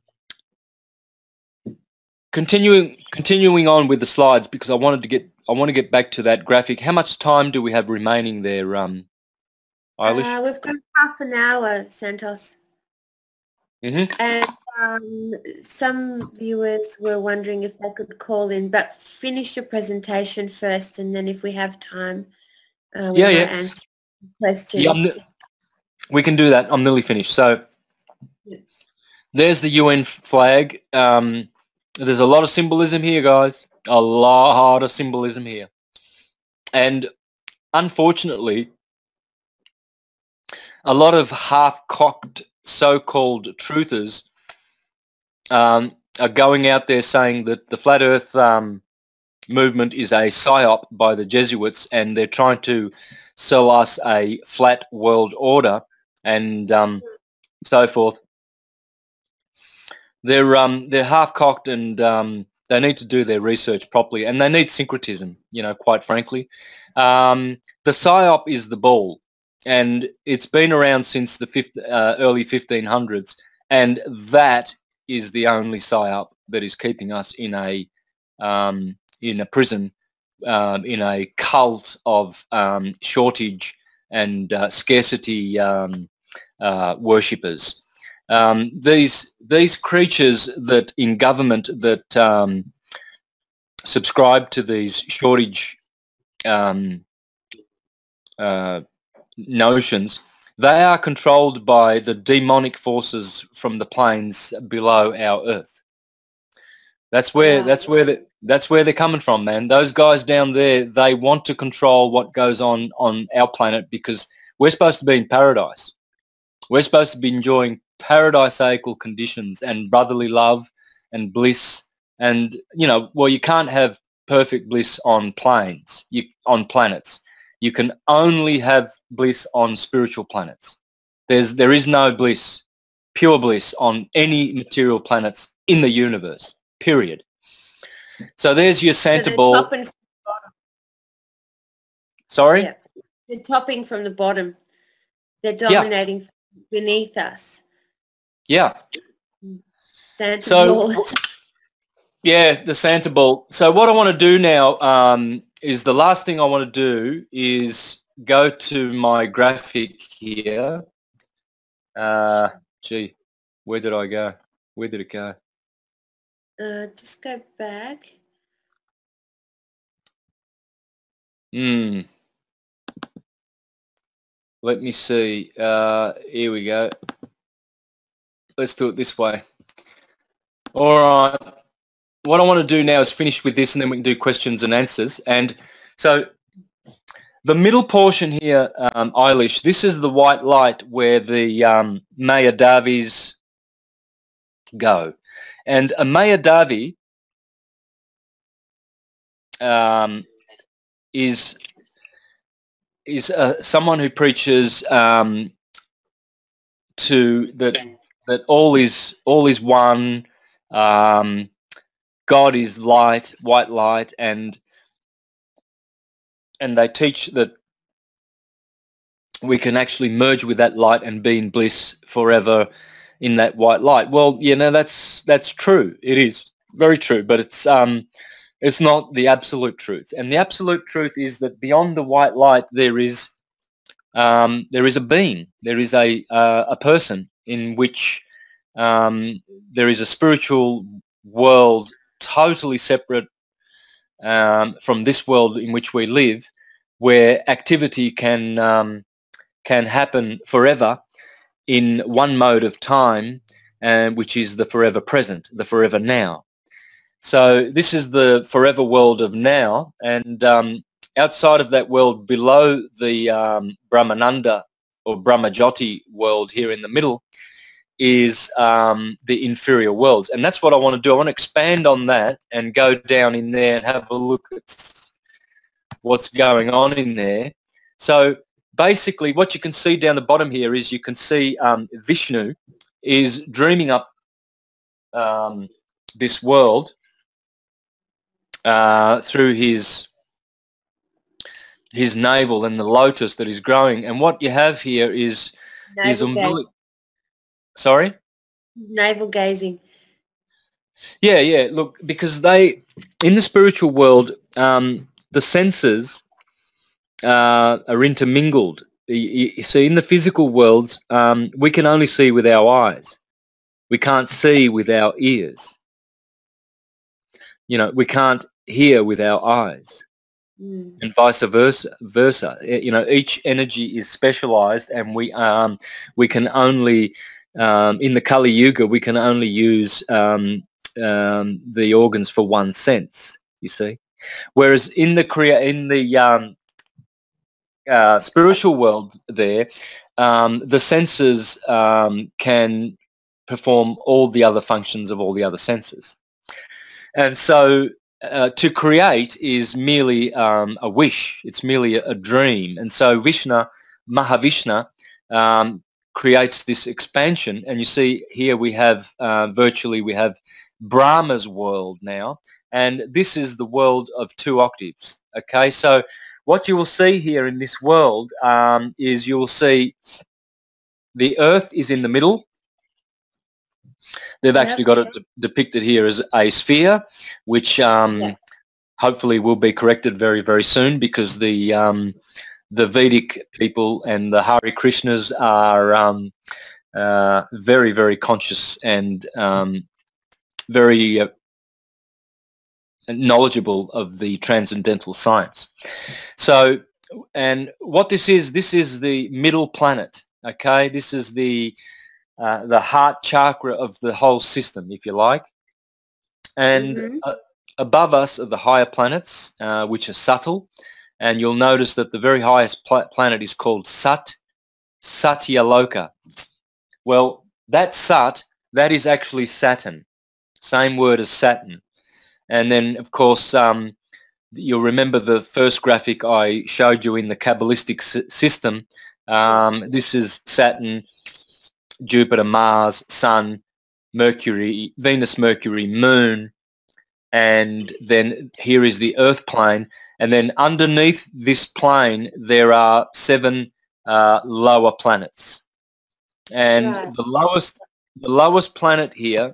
[SPEAKER 1] continuing continuing on with the slides, because I wanted to get I want to get back to that graphic. How much time do we have remaining there, um, Eilish?
[SPEAKER 2] Uh, we've got half an hour, Santos.
[SPEAKER 1] Mm-hmm.
[SPEAKER 2] And um, some viewers were wondering if they could call in, but finish your presentation first, and then if we have time, uh, we
[SPEAKER 1] Yeah,
[SPEAKER 2] might
[SPEAKER 1] yeah.
[SPEAKER 2] answer questions.
[SPEAKER 1] Yeah, I'm ne- we can do that. I'm nearly finished. So
[SPEAKER 2] Yeah.
[SPEAKER 1] there's the U N flag. Um, there's a lot of symbolism here, guys. A lot of symbolism here. And unfortunately, a lot of half-cocked so-called truthers um, are going out there saying that the Flat Earth um, movement is a psyop by the Jesuits, and they're trying to sell us a flat world order and um, so forth. They're um, they're half-cocked, and um, they need to do their research properly, and they need syncretism, you know, quite frankly. Um, the psyop is the ball, and it's been around since the fifth, uh, early fifteen hundreds, and that is the only psyop that is keeping us in a um, in a prison, um, in a cult of um, shortage and uh, scarcity um, uh, worshippers. Um, these these creatures that in government that um, subscribe to these shortage um, uh, notions, they are controlled by the demonic forces from the planes below our Earth. That's where
[SPEAKER 2] Wow.
[SPEAKER 1] that's where the, that's where they're coming from, man. Those guys down there, they want to control what goes on on our planet, because we're supposed to be in paradise. We're supposed to be enjoying paradisaical conditions and brotherly love and bliss, and you know, well, you can't have perfect bliss on planes, you on planets. You can only have bliss on spiritual planets. There's there is no bliss, pure bliss, on any material planets in the universe. Period. So there's your Santa
[SPEAKER 2] So
[SPEAKER 1] ball.
[SPEAKER 2] top and
[SPEAKER 1] Sorry?
[SPEAKER 2] yeah. They're topping from the bottom. They're dominating yeah. beneath us.
[SPEAKER 1] Yeah.
[SPEAKER 2] Santa
[SPEAKER 1] so,
[SPEAKER 2] ball.
[SPEAKER 1] Yeah, the Santa ball. So what I want to do now um, is the last thing I want to do is go to my graphic here. Uh, gee, where did I go? Where did it go?
[SPEAKER 2] Uh, just go back.
[SPEAKER 1] Hmm. Let me see. Uh, here we go. Let's do it this way. All right. What I want to do now is finish with this, and then we can do questions and answers. And so the middle portion here, um, Eilish, this is the white light where the um, Maya Davis go. And a Maya Davi um, is is uh, someone who preaches um, to that that all is all is one. Um, God is light, white light, and and they teach that we can actually merge with that light and be in bliss forever in that white light. Well, you know, that's that's true. It is very true, but it's um it's not the absolute truth. And the absolute truth is that beyond the white light there is um there is a being, there is a uh, a person in which um there is a spiritual world totally separate um from this world in which we live, where activity can um can happen forever in one mode of time, uh, which is the forever present, the forever now. So this is the forever world of now, and um, outside of that world, below the um, Brahmananda or Brahmajyoti world here in the middle, is um, the inferior worlds. And that's what I want to do. I want to expand on that and go down in there and have a look at what's going on in there. So basically what you can see down the bottom here is you can see um, Vishnu is dreaming up um, this world uh, through his his navel and the lotus that is growing. And what you have here is is umbilic. Sorry,
[SPEAKER 2] navel gazing.
[SPEAKER 1] Yeah, yeah. Look, because they in the spiritual world, um, the senses uh, are intermingled. You, you see, in the physical worlds, um, we can only see with our eyes. We can't see with our ears. You know, we can't hear with our eyes, mm. and vice versa. Versa. You know, each energy is specialized, and we um we can only um, in the Kali Yuga we can only use um, um, the organs for one sense. You see, whereas in the crea in the um, uh, spiritual world, there um, the senses um, can perform all the other functions of all the other senses. And so uh, to create is merely um, a wish. It's merely a, a dream. And so Vishnu, Mahavishnu, um, creates this expansion. And you see here we have uh, virtually we have Brahma's world now. And this is the world of two octaves. Okay, so what you will see here in this world um, is you will see the earth is in the middle. They've actually got it de- depicted here as a sphere, which um, yeah. hopefully will be corrected very, very soon, because the um, the Vedic people and the Hare Krishnas are um, uh, very, very conscious and um, very uh, knowledgeable of the transcendental science. So, and what this is, this is the middle planet. Okay, this is the Uh, the heart chakra of the whole system, if you like. And mm-hmm. uh, above us are the higher planets, uh, which are subtle. And you'll notice that the very highest pl- planet is called Sat, Satyaloka. Well, that Sat, that is actually Saturn. Same word as Saturn. And then, of course, um, you'll remember the first graphic I showed you in the Kabbalistic s- system. Um, this is Saturn, Jupiter, Mars, Sun, Mercury, Venus, Mercury, Moon, and then here is the Earth plane. And then underneath this plane, there are seven uh, lower planets. And right. the lowest, the lowest planet here,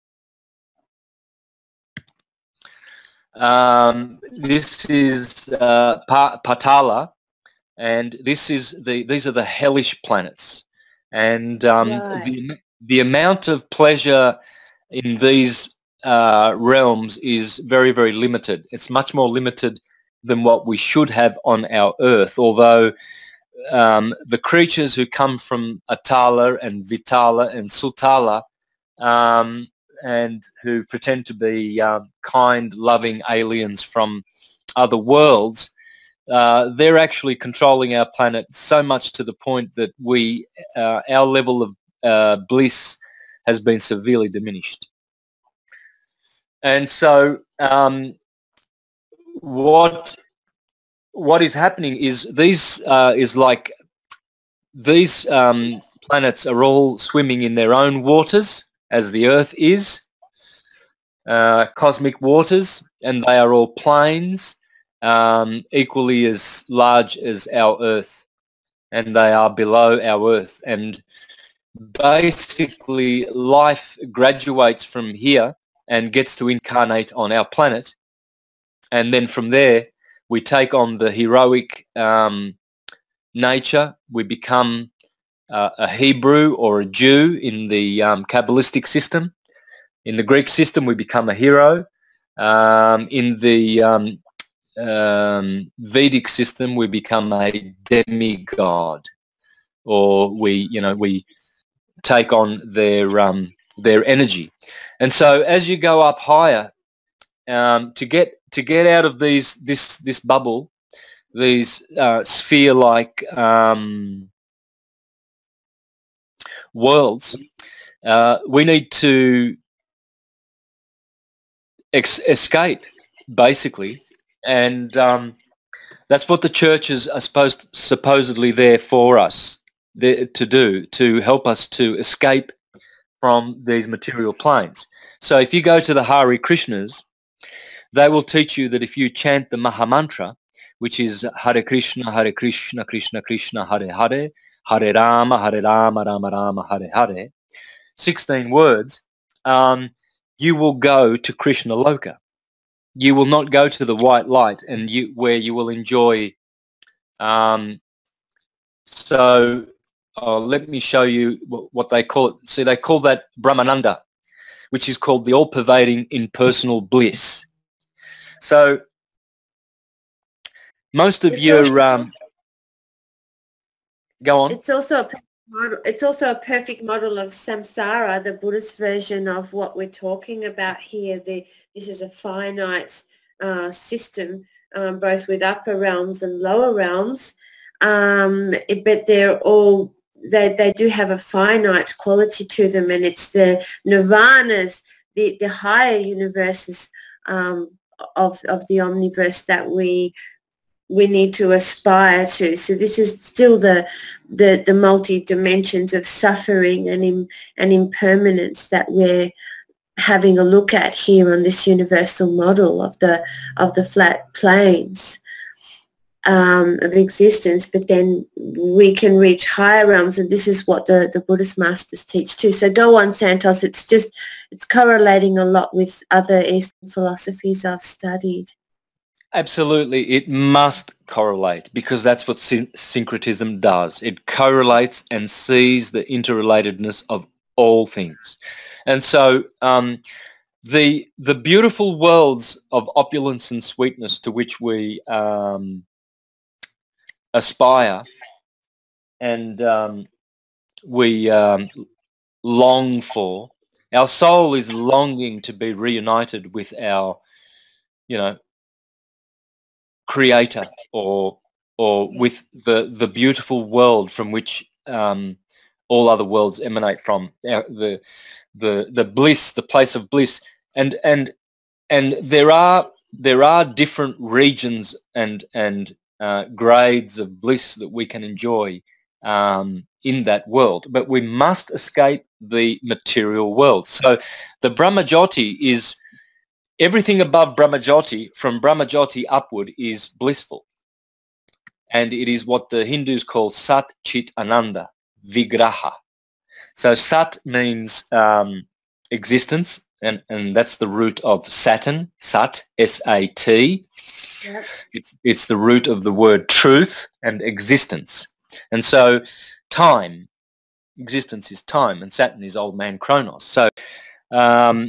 [SPEAKER 1] um, this is uh, pa- Patala, and this is the these are the hellish planets. And um, right. the, the amount of pleasure in these uh, realms is very, very limited. It's much more limited than what we should have on our Earth, although um, the creatures who come from Atala and Vitala and Sutala um, and who pretend to be um, kind, loving aliens from other worlds, Uh, they're actually controlling our planet so much to the point that we, uh, our level of uh, bliss has been severely diminished. And so um, what what is happening is these uh, is like these um, planets are all swimming in their own waters, as the Earth is, uh, cosmic waters, and they are all planes. Um, equally as large as our Earth, and they are below our Earth. And basically life graduates from here and gets to incarnate on our planet, and then from there we take on the heroic um, nature. We become uh, a Hebrew or a Jew in the um, Kabbalistic system. In the Greek system we become a hero. Um, in the um, Um, Vedic system, we become a demigod, or we, you know, we take on their um, their energy. And so, as you go up higher, um, to get to get out of these this this bubble, these uh, sphere-like um, worlds, uh, we need to ex- escape, basically. And um, that's what the churches are supposed supposedly there for us there, to do, to help us to escape from these material planes. So if you go to the Hare Krishnas, they will teach you that if you chant the Maha Mantra, which is Hare Krishna, Hare Krishna, Krishna Krishna, Hare Hare, Hare Rama, Hare Rama, Rama Rama, Hare Hare, sixteen words, um, you will go to Krishna Loka. You will not go to the white light, and you where you will enjoy. Um, so uh, let me show you what, what they call it. See, they call that Brahmananda, which is called the all-pervading impersonal bliss. So most of
[SPEAKER 2] It's
[SPEAKER 1] your
[SPEAKER 2] also,
[SPEAKER 1] um, go on.
[SPEAKER 2] it's also a perfect model. It's also a perfect model of samsara, the Buddhist version of what we're talking about here. The this is a finite uh, system, um, both with upper realms and lower realms, um, it, but they're all they they do have a finite quality to them, and it's the nirvanas, the the higher universes um, of of the omniverse that we we need to aspire to. So this is still the the, the multi dimensions of suffering and im, and impermanence that we're having a look at here on this universal model of the of the flat planes um, of existence. But then we can reach higher realms, and this is what the, the Buddhist masters teach too. So go on, Santos. It's just it's correlating a lot with other Eastern philosophies I've studied.
[SPEAKER 1] Absolutely, it must correlate, because that's what syn syncretism does. It correlates and sees the interrelatedness of all things. And so um, the the beautiful worlds of opulence and sweetness to which we um, aspire and um, we um, long for, our soul is longing to be reunited with our, you know, creator, or or with the the beautiful world from which um, all other worlds emanate from, uh, the the the bliss, the place of bliss. And and and there are there are different regions and and uh, grades of bliss that we can enjoy um, in that world, but we must escape the material world. So the Brahmajyoti is everything above Brahmajyoti. From Brahmajyoti upward is blissful, and it is what the Hindus call Sat Chit Ananda Vigraha. So Sat means um, existence, and, and that's the root of Saturn, Sat, S A T. Yep. It's, it's the root of the word truth and existence. And so time, existence is time, and Saturn is old man Kronos. So um,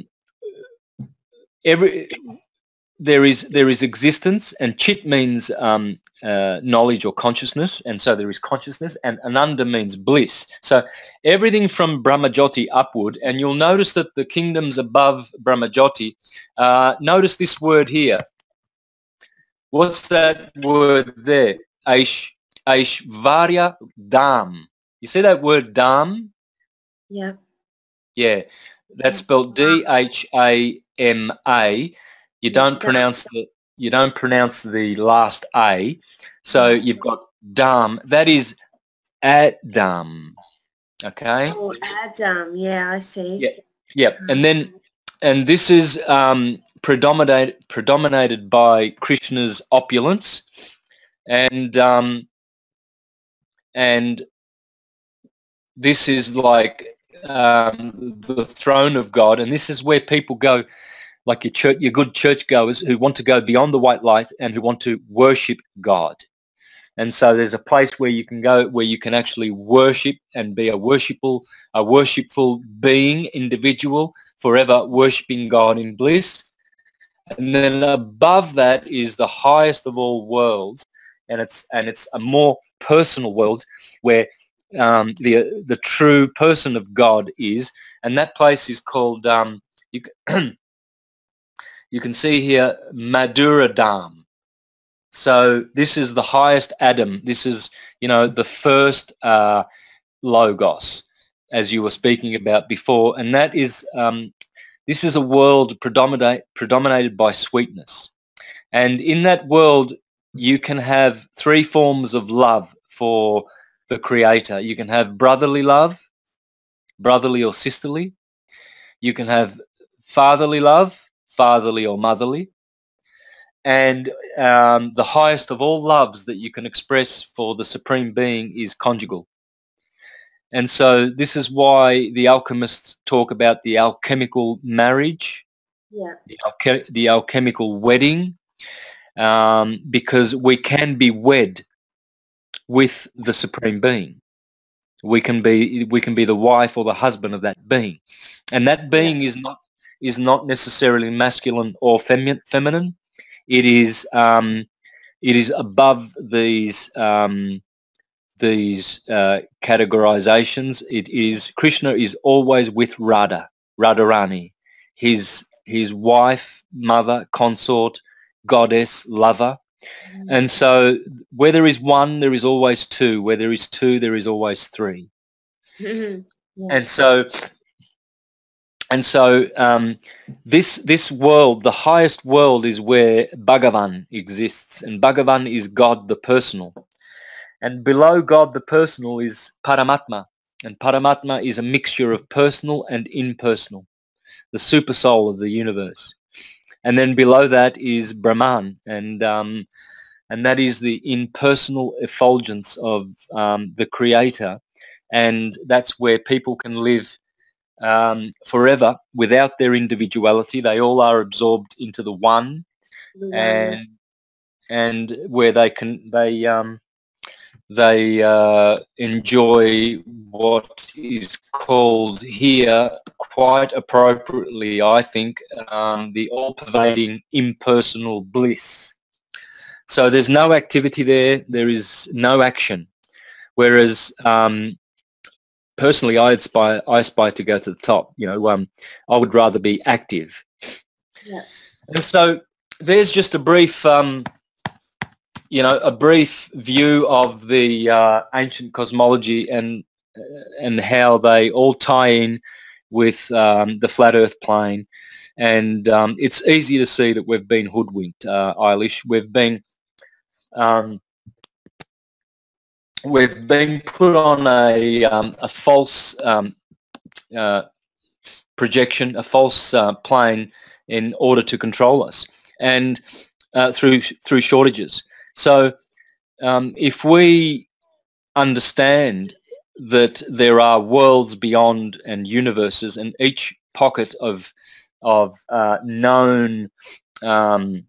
[SPEAKER 1] every there is there is existence, and Chit means um, uh, knowledge or consciousness, and so there is consciousness, and Ananda means bliss. So everything from Brahmajyoti upward, and you'll notice that the kingdoms above Brahmajyoti, uh, notice this word here. What's that word there? Aish, Aishvarya Dham. You see that word Dham?
[SPEAKER 2] Yeah.
[SPEAKER 1] Yeah, that's spelled D H A M A. You don't pronounce the you don't pronounce the last A, so you've got Dham. That is Adam. Okay.
[SPEAKER 2] Oh, Adam. Yeah, I see.
[SPEAKER 1] Yeah, yeah, and then and this is um, predominated predominated by Krishna's opulence, and um, and this is like um, the throne of God, and this is where people go. Like your church, your good churchgoers who want to go beyond the white light and who want to worship God. And so there's a place where you can go where you can actually worship and be a worshipful, a worshipful being, individual, forever worshiping God in bliss. And then above that is the highest of all worlds, and it's and it's a more personal world where um, the the true person of God is, and that place is called um, you. You can see here Madhura Dham. So this is the highest Adam. This is, you know, the first uh, Logos, as you were speaking about before. And that is, um, this is a world predominate, predominated by sweetness. And in that world, you can have three forms of love for the Creator. You can have brotherly love, brotherly or sisterly. You can have fatherly love, fatherly or motherly, and um, the highest of all loves that you can express for the Supreme Being is conjugal. And so this is why the alchemists talk about the alchemical marriage,
[SPEAKER 2] Yeah.
[SPEAKER 1] the, alche- the alchemical wedding, um, because we can be wed with the Supreme Being. We can be we can be the wife or the husband of that being, and that being
[SPEAKER 2] Yeah.
[SPEAKER 1] is not is not necessarily masculine or femi- feminine. It is um, it is above these um, these uh, categorizations. It is Krishna is always with Radha, Radharani, his his wife, mother, consort, goddess, lover. And so where there is one, there is always two. Where there is two, there is always three.
[SPEAKER 2] Mhm. Yeah.
[SPEAKER 1] And so and so um, this this world, the highest world, is where Bhagavan exists, and Bhagavan is God the personal. And below God the personal is Paramatma, and Paramatma is a mixture of personal and impersonal, the super soul of the universe. And then below that is Brahman, and um, and that is the impersonal effulgence of um, the Creator, and that's where people can live um, forever without their individuality. They all are absorbed into the one,
[SPEAKER 2] The one, yeah.
[SPEAKER 1] and and where they can they um, they uh, enjoy what is called here, quite appropriately, I think, um, the all-pervading impersonal bliss. So there's no activity there. There is no action. Whereas um, personally, I aspire, I aspire to go to the top. You know, um, I would rather be active.
[SPEAKER 2] Yeah.
[SPEAKER 1] And so there's just a brief, um, you know, a brief view of the uh, ancient cosmology and and how they all tie in with um, the flat Earth plane. And um, it's easy to see that we've been hoodwinked, uh, Eilish. We've been um, we've been put on a um, a false um, uh, projection, a false uh, plane, in order to control us, and uh, through through shortages. So um, if we understand that there are worlds beyond and universes, and each pocket of of uh, known um,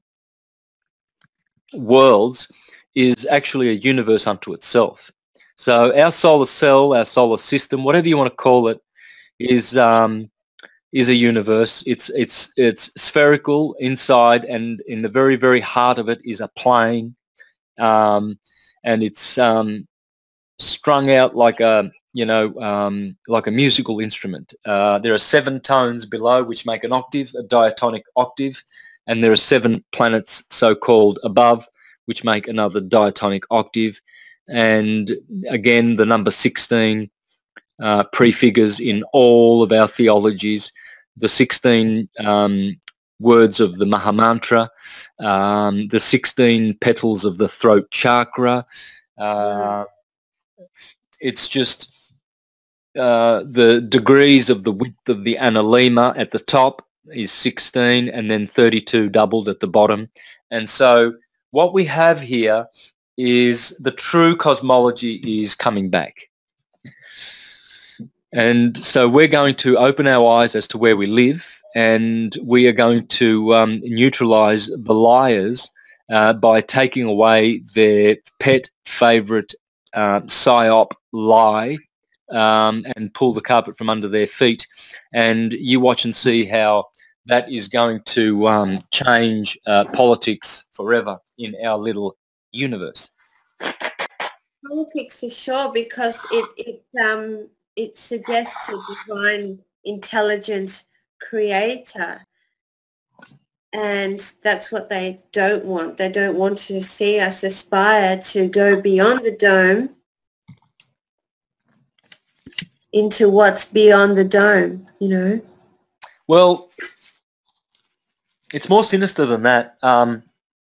[SPEAKER 1] worlds is actually a universe unto itself. So our solar cell, our solar system, whatever you want to call it, is um, is a universe. It's it's it's spherical inside, and in the very very heart of it is a plane, um, and it's um, strung out like a you know um, like a musical instrument. Uh, there are seven tones below which make an octave, a diatonic octave, and there are seven planets so-called above which make another diatonic octave. And again, the number sixteen uh, prefigures in all of our theologies the sixteen um, words of the Mahamantra, um, the sixteen petals of the throat chakra. Uh, it's just uh, the degrees of the width of the analema at the top is sixteen, and then thirty-two doubled at the bottom. And so what we have here is the true cosmology is coming back. And so we're going to open our eyes as to where we live, and we are going to um, neutralize the liars uh, by taking away their pet favorite uh, psyop lie, um, and pull the carpet from under their feet. And you watch and see how that is going to um, change uh, politics forever in our little universe.
[SPEAKER 2] Politics for sure, because it it um it suggests a divine, intelligent creator, and that's what they don't want. They don't want to see us aspire to go beyond the dome into what's beyond the dome, you know.
[SPEAKER 1] Well, it's more sinister than that. Um,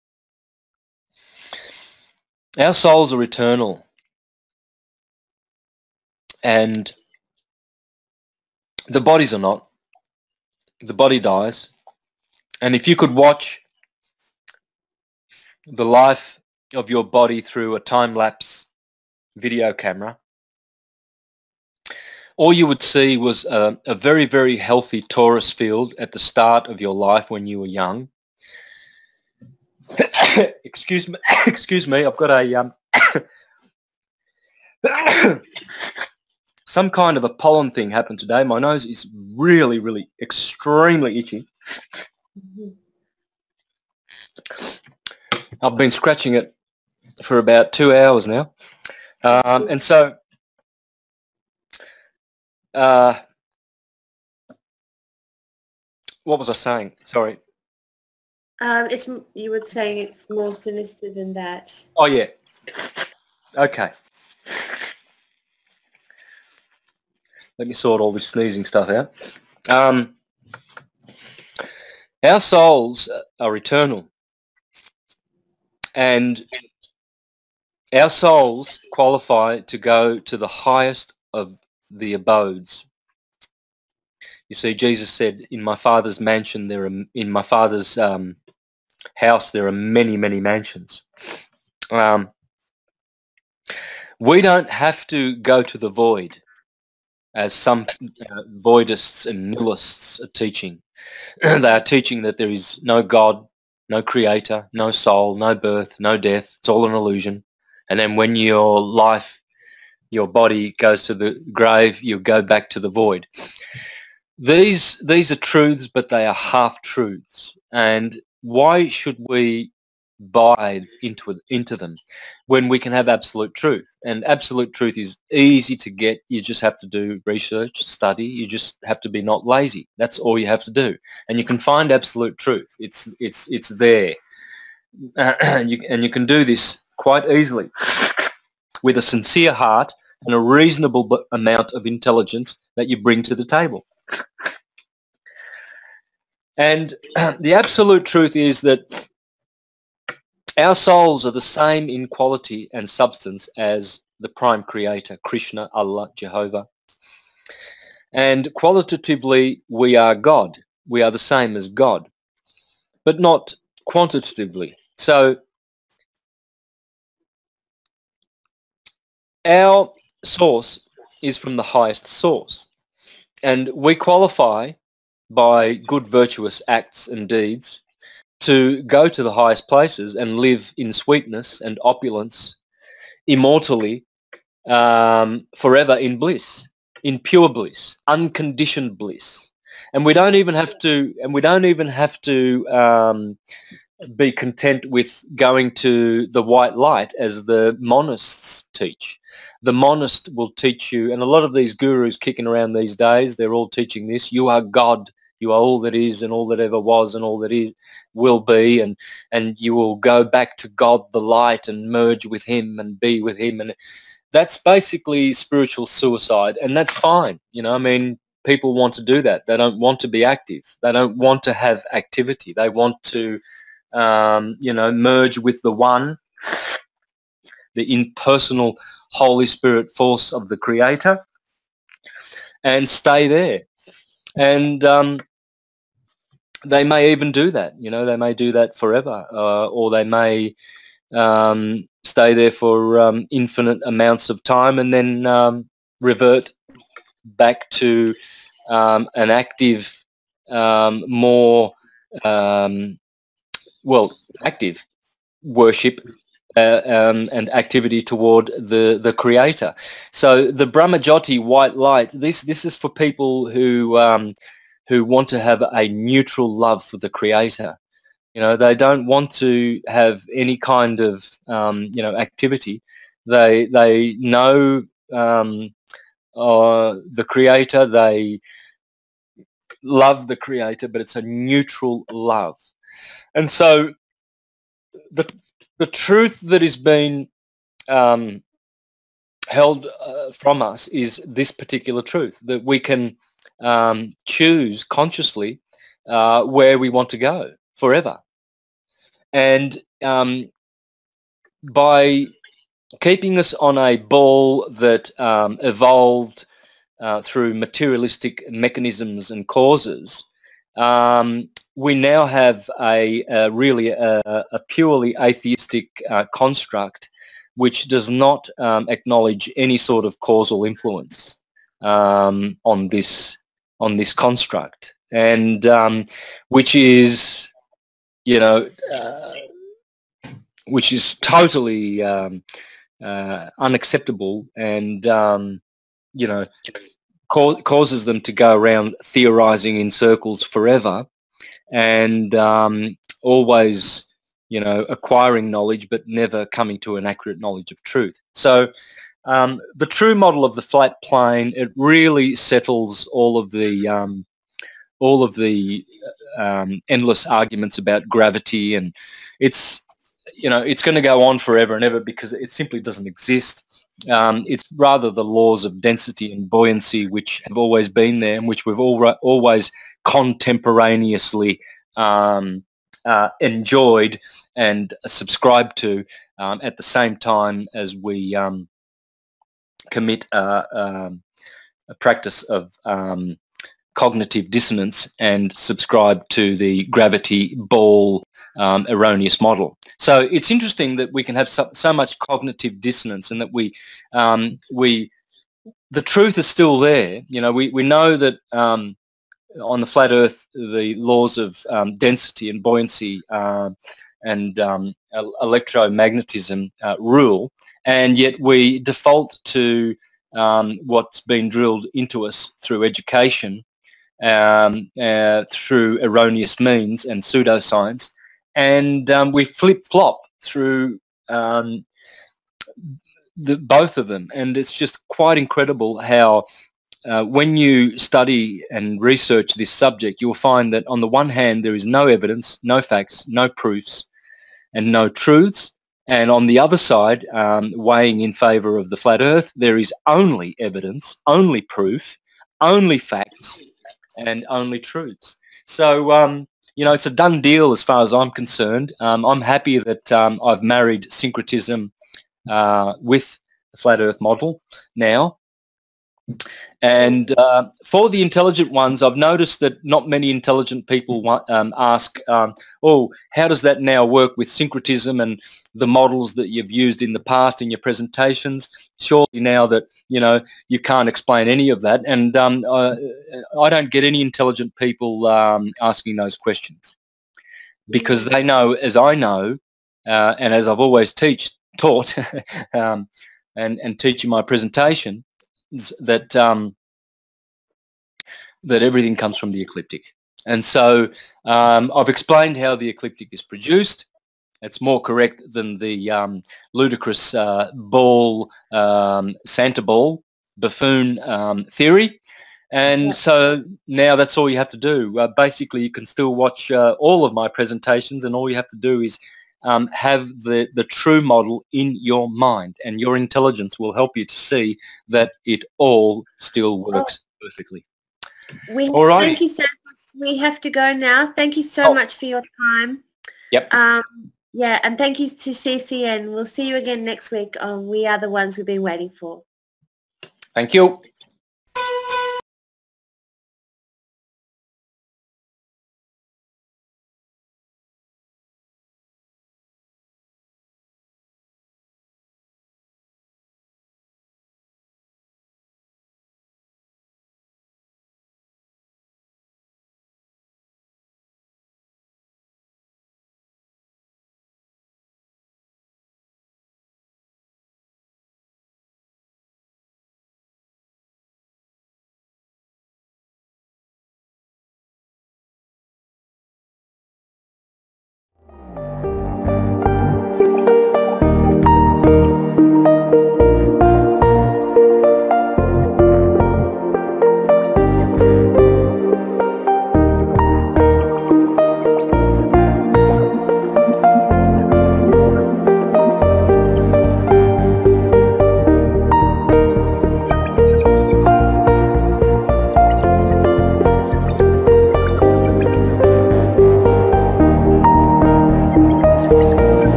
[SPEAKER 1] our souls are eternal, and the bodies are not. the body dies, and if you could watch the life of your body through a time-lapse video camera, all you would see was a, a very, very healthy torus field at the start of your life when you were young. excuse me, excuse me, I've got a um, some kind of a pollen thing happened today. My nose is really, really extremely itchy. I've been scratching it for about two hours now. Um, and so, uh, what was I saying? Sorry.
[SPEAKER 2] Um, it's you were saying it's more sinister than that.
[SPEAKER 1] Oh yeah. Okay. Let me sort all this sneezing stuff out. Um, our souls are eternal, and our souls qualify to go to the highest of the abodes. You see, Jesus said, "In my Father's mansion, there are in my Father's um, house there are many, many mansions." Um, we don't have to go to the void, as some uh, voidists and nihilists are teaching. They are teaching that there is no God, no creator, no soul, no birth, no death. It's all an illusion. And then when your life, your body goes to the grave, you go back to the void. These these are truths, but they are half-truths. And why should we buy into into them when we can have absolute truth? And absolute truth is easy to get. You just have to do research, study. You just have to be not lazy. That's all you have to do, and you can find absolute truth. It's it's it's there, uh, and you and you can do this quite easily with a sincere heart and a reasonable amount of intelligence that you bring to the table. And the absolute truth is that our souls are the same in quality and substance as the prime creator, Krishna, Allah, Jehovah. And qualitatively, we are God. We are the same as God, but not quantitatively. So our source is from the highest source, and we qualify by good virtuous acts and deeds to go to the highest places and live in sweetness and opulence, immortally, um, forever in bliss, in pure bliss, unconditioned bliss. And we don't even have to, and we don't even have to um, be content with going to the white light as the monists teach. The monist will teach you, and a lot of these gurus kicking around these days, they're all teaching this: you are God. You are all that is and all that ever was and all that is will be, and and you will go back to God the light and merge with him and be with him. And that's basically spiritual suicide, and that's fine. You know, I mean, people want to do that. They don't want to be active. They don't want to have activity. They want to, um, you know, merge with the one, the impersonal Holy Spirit force of the Creator, and stay there. And um, they may even do that, you know, they may do that forever, uh, or they may um, stay there for um, infinite amounts of time and then um, revert back to um, an active, um, more, um, well, active worship uh, um, and activity toward the, the Creator. So the Brahmajyoti white light, this, this is for people who... Um, who want to have a neutral love for the Creator. You know, they don't want to have any kind of, um, you know, activity. They they know um, uh, the Creator. They love the Creator, but it's a neutral love. And so the the truth that is being um, held uh, from us is this particular truth, that we can Um, choose consciously uh, where we want to go forever. And um, by keeping us on a ball that um, evolved uh, through materialistic mechanisms and causes, um, we now have a, a really a, a purely atheistic uh, construct which does not um, acknowledge any sort of causal influence um, on this on this construct, and um, which is, you know, uh, which is totally um, uh, unacceptable, and um, you know, ca- causes them to go around theorizing in circles forever, and um, always, you know, acquiring knowledge but never coming to an accurate knowledge of truth. So um, the true model of the flat plane, it really settles all of the um, all of the um, endless arguments about gravity, and it's, you know, it's going to go on forever and ever because it simply doesn't exist. Um, it's rather the laws of density and buoyancy which have always been there and which we've all, always contemporaneously um, uh, enjoyed and subscribed to um, at the same time as we um, commit uh, um, a practice of um, cognitive dissonance and subscribe to the gravity ball um, erroneous model. So it's interesting that we can have so, so much cognitive dissonance, and that we um, we the truth is still there. You know, we we know that um, on the flat Earth the laws of um, density and buoyancy uh, and um, electromagnetism uh, rule, and yet we default to um, what's been drilled into us through education, um, uh, through erroneous means and pseudoscience, and um, we flip-flop through um, the, both of them. And it's just quite incredible how uh, when you study and research this subject, you'll find that on the one hand there is no evidence, no facts, no proofs, and no truths. And on the other side, um, weighing in favour of the flat Earth, there is only evidence, only proof, only facts, and only truths. So, um, you know, it's a done deal as far as I'm concerned. Um, I'm happy that um, I've married syncretism uh, with the flat Earth model now. And uh, for the intelligent ones, I've noticed that not many intelligent people want, um, ask, um, oh, how does that now work with syncretism and the models that you've used in the past in your presentations? Surely now that, you know, you can't explain any of that. And um, uh, I don't get any intelligent people um, asking those questions, because they know, as I know, uh, and as I've always teach, taught um, and, and teach in my presentation, that um, that everything comes from the ecliptic. And so um, I've explained how the ecliptic is produced. It's more correct than the um, ludicrous uh, ball, um, Santa ball, buffoon um, theory. And
[SPEAKER 2] Yep.
[SPEAKER 1] so now that's all you have to do. Uh, basically, you can still watch uh, all of my presentations, and all you have to do is um, have the, the true model in your mind, and your intelligence will help you to see that it all still works oh. perfectly.
[SPEAKER 2] We
[SPEAKER 1] All righty.
[SPEAKER 2] Thank you, Santos. We have to go now. Thank you so
[SPEAKER 1] oh.
[SPEAKER 2] much for your time.
[SPEAKER 1] Yep.
[SPEAKER 2] Um, yeah, and thank you to C C N. We'll see you again next week on We Are the Ones We've Been Waiting For.
[SPEAKER 1] Thank you.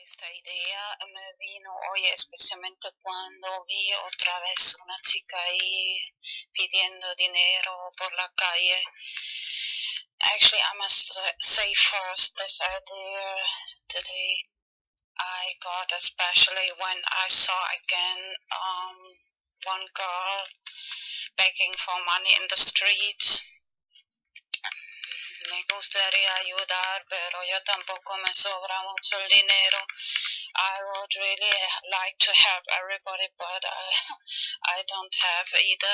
[SPEAKER 3] esta idea me vino hoy especialmente cuando vi otra vez una chica ahí pidiendo dinero por la calle. Actually, I must say first, this idea today I got especially when I saw again um, one girl begging for money in the streets. Me gustaría ayudar, pero yo tampoco me sobra mucho el dinero. I would really like to help everybody, but I, I don't have either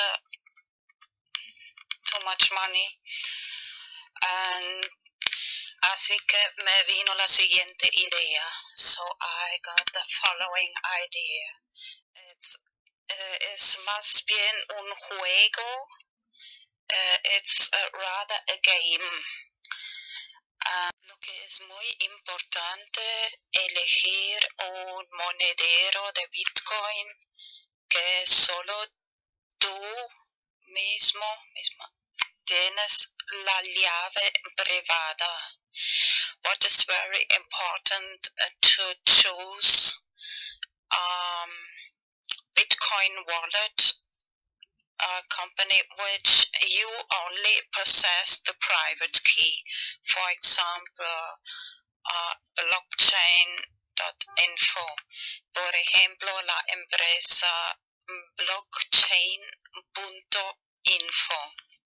[SPEAKER 3] too much money. And así que me vino la siguiente idea. So I got the following idea. It's, uh, es más bien un juego. Uh, it's uh, rather a game. Uh, lo que es muy importante elegir un monedero de Bitcoin que solo tú mismo misma tienes la llave privada. What is very important uh, to choose um, Bitcoin wallet a company which you only possess the private key. For example, uh, blockchain dot info. Por ejemplo, la empresa blockchain punto info.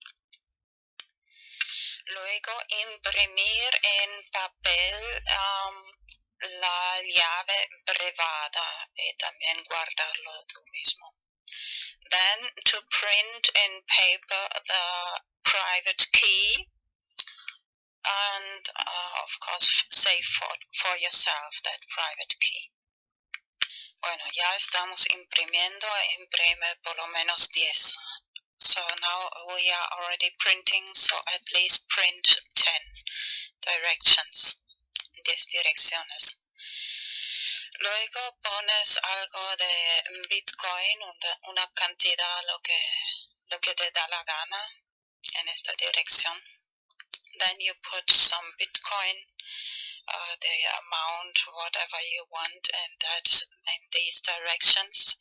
[SPEAKER 3] Luego, imprimir en papel um, la llave privada y también guardarlo tú mismo. Then to print in paper the private key and uh, of course save for, for yourself that private key. Bueno, ya estamos imprimiendo, imprime por lo menos diez. So now we are already printing, so at least print ten directions, diez direcciones. Luego pones algo de Bitcoin, una, una cantidad, lo que, lo que te da la gana en esta dirección. Then you put some Bitcoin, uh, the amount, whatever you want, and that in these directions.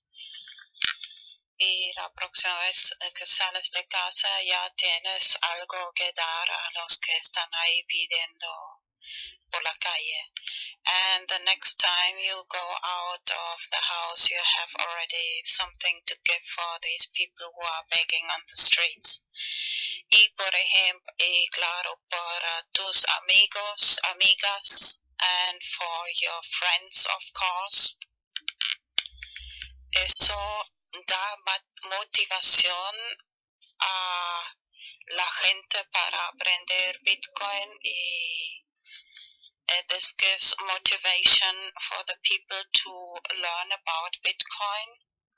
[SPEAKER 3] Y la próxima vez que sales de casa ya tienes algo que dar a los que están ahí pidiendo por la calle. And the next time you go out of the house, you have already something to give for these people who are begging on the streets. Y por ejemplo, y claro, para tus amigos, amigas, and for your friends, of course, eso da motivación a la gente para aprender Bitcoin y this gives motivation for the people to learn about Bitcoin.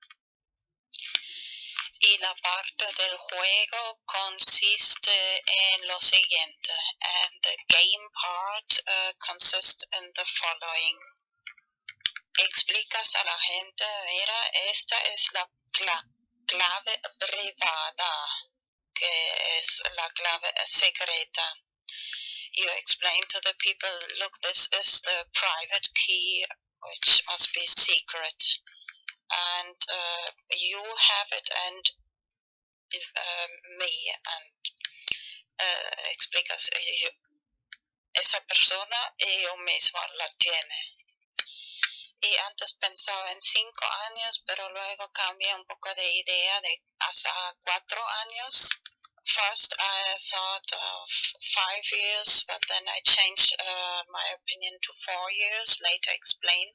[SPEAKER 3] Y la parte del juego consiste en lo siguiente, and the game part uh, consists in the following. Explicas a la gente, mira, esta es la cla clave privada, que es la clave secreta. You explain to the people, look, this is the private key, which must be secret. And uh, you have it and uh, me, and uh, explicas, yo, esa persona y yo mismo la tiene. Y antes pensaba en cinco años, pero luego cambié un poco de idea de hasta cuatro años. First I thought of five years, but then I changed uh, my opinion to four years, later explain.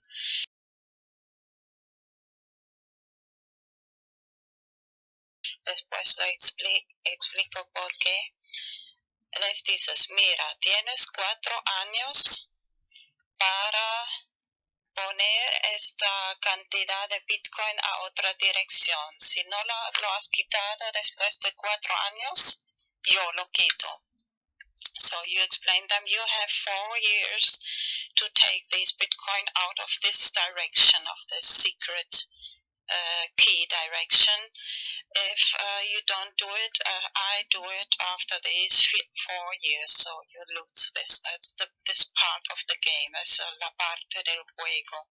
[SPEAKER 3] Después lo expli explico por qué. Les dices, mira, tienes cuatro años para poner esta cantidad de Bitcoin a otra dirección. Si no la, lo has quitado después de cuatro años, yo lo quito. So you explain them, you have four years to take this Bitcoin out of this direction, of this secret uh, key direction. If uh, you don't do it, uh, I do it after these four years, so you lose this. That's the, this part of the game, es la parte del juego.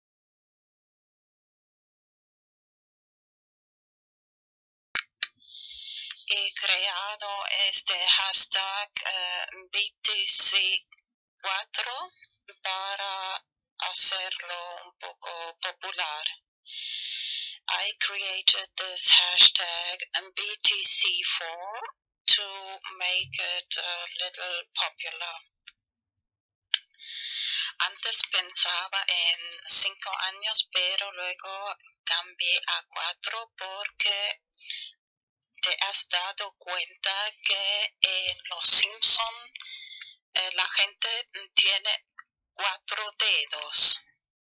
[SPEAKER 3] He creado este hashtag uh, B T C cuatro para hacerlo un poco popular. I created this hashtag B T C four to make it a little popular. Antes pensaba en cinco años, pero luego cambié a cuatro porque te has dado cuenta que en Los Simpson eh, la gente tiene cuatro dedos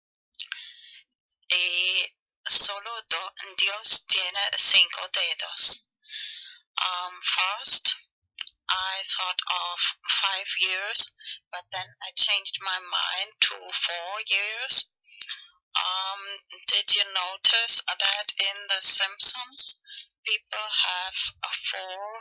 [SPEAKER 3] y solo do, Dios tiene cinco dedos. Um, first, I thought of five years, but then I changed my mind to four years. Um, did you notice that in The Simpsons, people have uh, four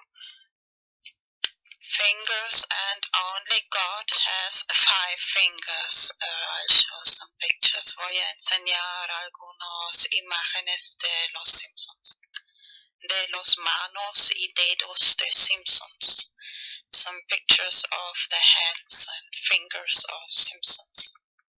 [SPEAKER 3] fingers and only God has five fingers? Uh, I'll show some pictures. Voy a enseñar algunas imágenes de Los Simpsons, de los manos y dedos de Simpsons. Some pictures of the hands and fingers of Simpsons.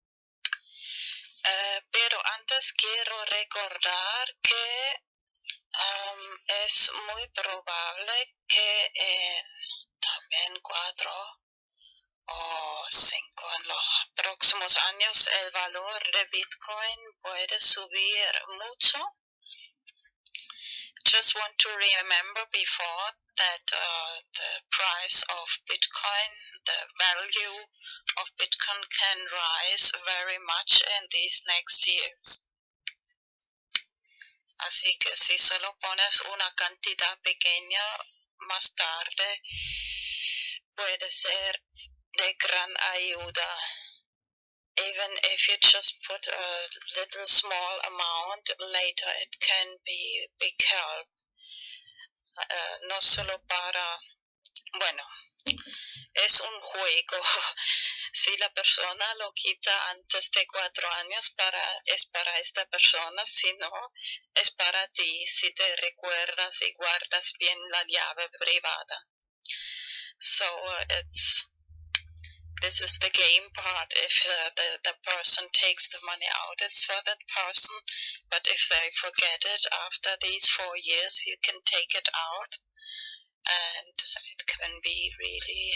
[SPEAKER 3] Uh, pero antes quiero recordar que um, es muy probable que en también cuatro o cinco en los próximos años el valor de Bitcoin puede subir mucho. Just want to remember before that uh, the price of Bitcoin, the value of Bitcoin can rise very much in these next years. Así que si solo pones una cantidad pequeña, más tarde puede ser de gran ayuda. Even if you just put a little small amount, later it can be big help. Uh, no solo para, bueno, es un juego. Si la persona lo quita antes de cuatro años, para, es para esta persona. Si no, es para ti, si te recuerdas y guardas bien la llave privada. So uh, it's this is the game part. If uh, the, the person takes the money out, it's for that person. But if they forget it after these four years, you can take it out. And it can be really...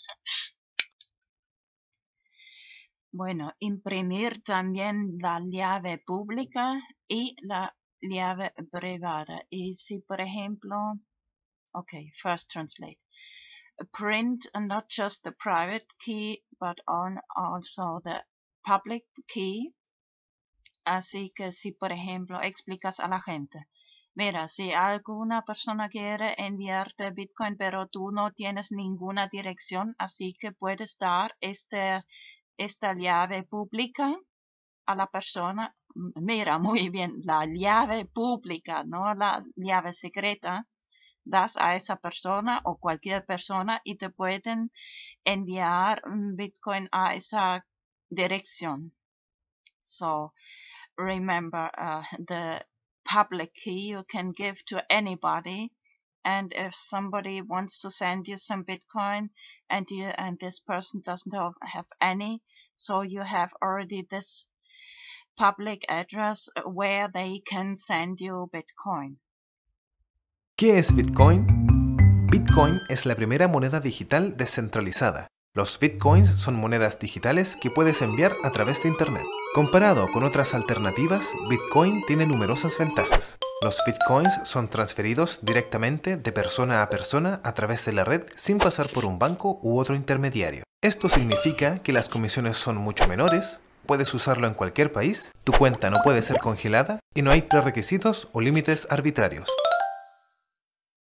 [SPEAKER 4] Bueno, imprimir también la llave pública y la llave privada. Y si, por ejemplo, okay, first translate. Print not just the private key, but on also the public key. Así que si, por ejemplo, explicas a la gente, mira, si alguna persona quiere enviarte Bitcoin, pero tú no tienes ninguna dirección, así que puedes dar este, esta llave pública a la persona. Mira, muy bien, la llave pública, no la llave secreta. Das a esa persona o cualquier persona y te pueden enviar Bitcoin a esa dirección. So remember, uh, the public key you can give to anybody, and if somebody wants to send you some Bitcoin and you and this person doesn't have, have any, so you have already this public address where they can send you Bitcoin.
[SPEAKER 5] ¿Qué es Bitcoin? Bitcoin es la primera moneda digital descentralizada. Los Bitcoins son monedas digitales que puedes enviar a través de Internet. Comparado con otras alternativas, Bitcoin tiene numerosas ventajas. Los Bitcoins son transferidos directamente de persona a persona a través de la red sin pasar por un banco u otro intermediario. Esto significa que las comisiones son mucho menores, puedes usarlo en cualquier país, tu cuenta no puede ser congelada y no hay prerequisitos o límites arbitrarios.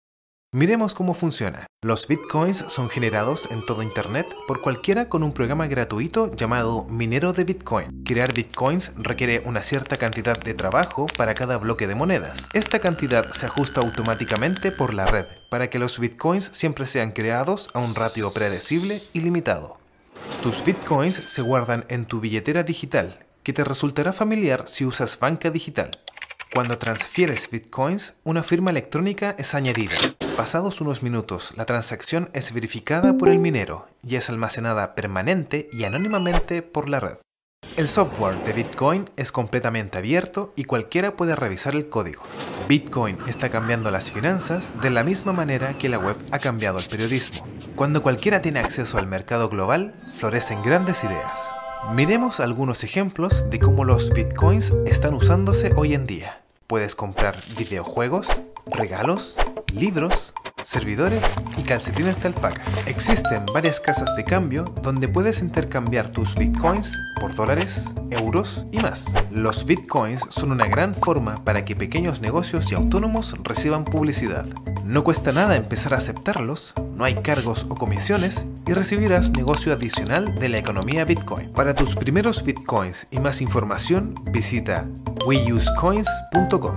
[SPEAKER 5] Miremos cómo funciona. Los bitcoins son generados en todo Internet por cualquiera con un programa gratuito llamado minero de Bitcoin. Crear bitcoins requiere una cierta cantidad de trabajo para cada bloque de monedas. Esta cantidad se ajusta automáticamente por la red para que los bitcoins siempre sean creados a un ratio predecible y limitado. Tus bitcoins se guardan en tu billetera digital, que te resultará familiar si usas banca digital. Cuando transfieres bitcoins, una firma electrónica es añadida. Pasados unos minutos, la transacción es verificada por el minero y es almacenada permanente y anónimamente por la red. El software de Bitcoin es completamente abierto y cualquiera puede revisar el código. Bitcoin está cambiando las finanzas de la misma manera que la web ha cambiado el periodismo. Cuando cualquiera tiene acceso al mercado global, florecen grandes ideas. Miremos algunos ejemplos de cómo los bitcoins están usándose hoy en día. Puedes comprar videojuegos, regalos, libros, servidores y calcetines de alpaca. Existen varias casas de cambio donde puedes intercambiar tus bitcoins por dólares, euros y más. Los bitcoins son una gran forma para que pequeños negocios y autónomos reciban publicidad. No cuesta nada empezar a aceptarlos, no hay cargos o comisiones y recibirás negocio adicional de la economía Bitcoin. Para tus primeros bitcoins y más información, visita we use coins punto com.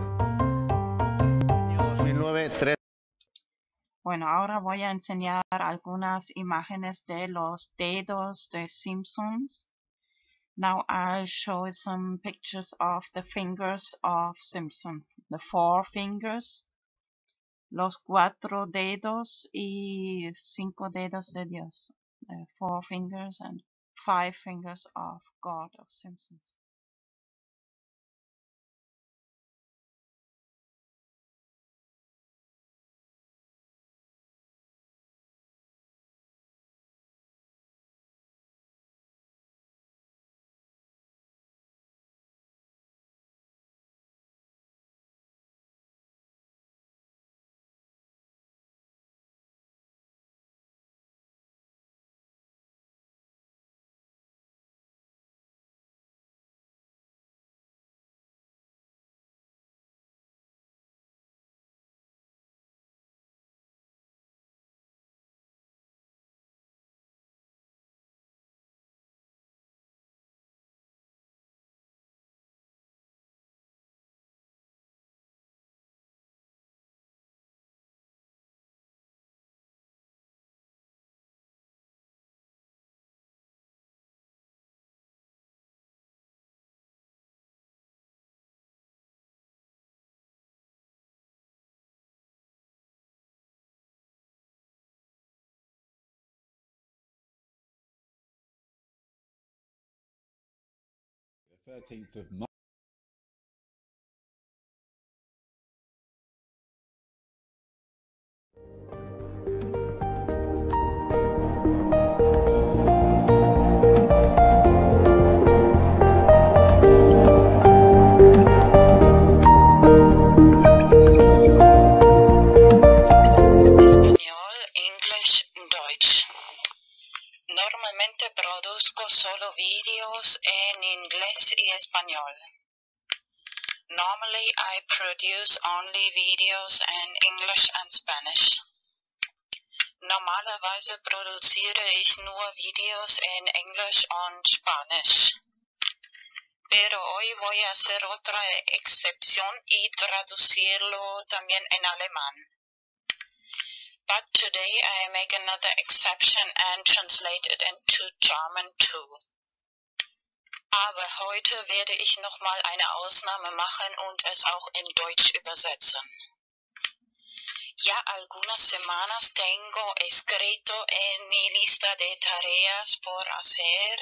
[SPEAKER 4] Bueno, ahora voy a enseñar algunas imágenes de los dedos de Simpsons. Now I'll show some pictures of the fingers of Simpson. The four fingers, los cuatro dedos y cinco dedos de Dios. The four fingers and five fingers of God of Simpsons.
[SPEAKER 6] thirteenth of March.
[SPEAKER 3] Español, English, Deutsch. Normalmente produzco solo vídeos en inglés y español. Normally I produce only videos in English and Spanish. Normalerweise produziere ich nur Videos en English und Spanisch. Pero hoy voy a hacer otra excepción y traducirlo también en alemán. But today I make another exception and translate it into German too. Aber heute werde ich nochmal eine Ausnahme machen und es auch in Deutsch übersetzen. Ya algunas semanas tengo escrito en mi lista de tareas por hacer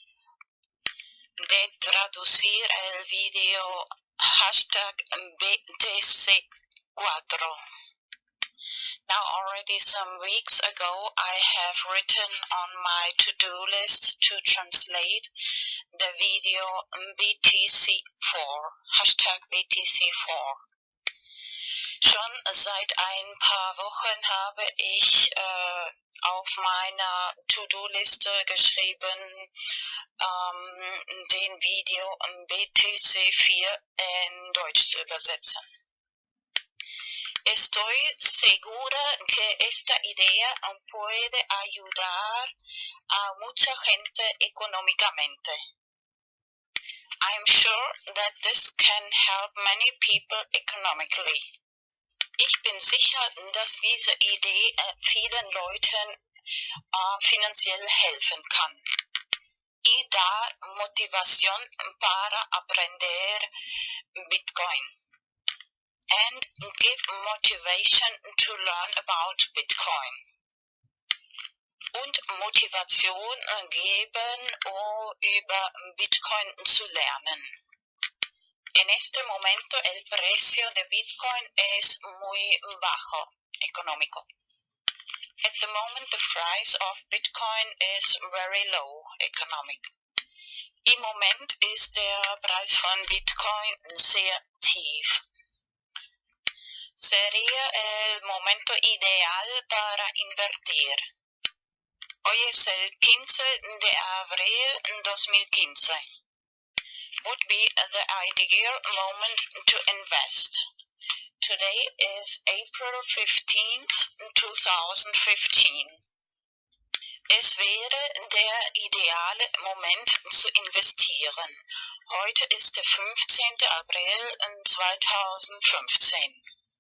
[SPEAKER 3] de traducir el video hashtag B T C cuatro. Now already some weeks ago I have written on my to-do list to translate the video B T C four, hashtag B T C four. Schon seit ein paar Wochen habe ich äh, auf meiner To-Do-Liste geschrieben, ähm, den Video B T C vier in Deutsch zu übersetzen. estoy segura que esta idea puede ayudar a mucha gente económicamente. I'm sure that this can help many people economically. Ich bin sicher, dass diese Idee vielen Leuten uh, finanziell helfen kann. Y da motivación para aprender Bitcoin. And give motivation to learn about Bitcoin. Und Motivation geben, um über Bitcoin zu lernen. En este momento el precio de Bitcoin es muy bajo, económico. At the moment the price of Bitcoin is very low, economic. Im Moment ist der Preis von Bitcoin sehr tief. Sería el momento ideal para invertir. Hoy es el quince de abril dos mil quince. Would be the ideal moment to invest. Today is April fifteenth, two thousand fifteen. Es wäre der ideale Moment zu investieren. Heute ist der fünfzehnte April zweitausendfünfzehn.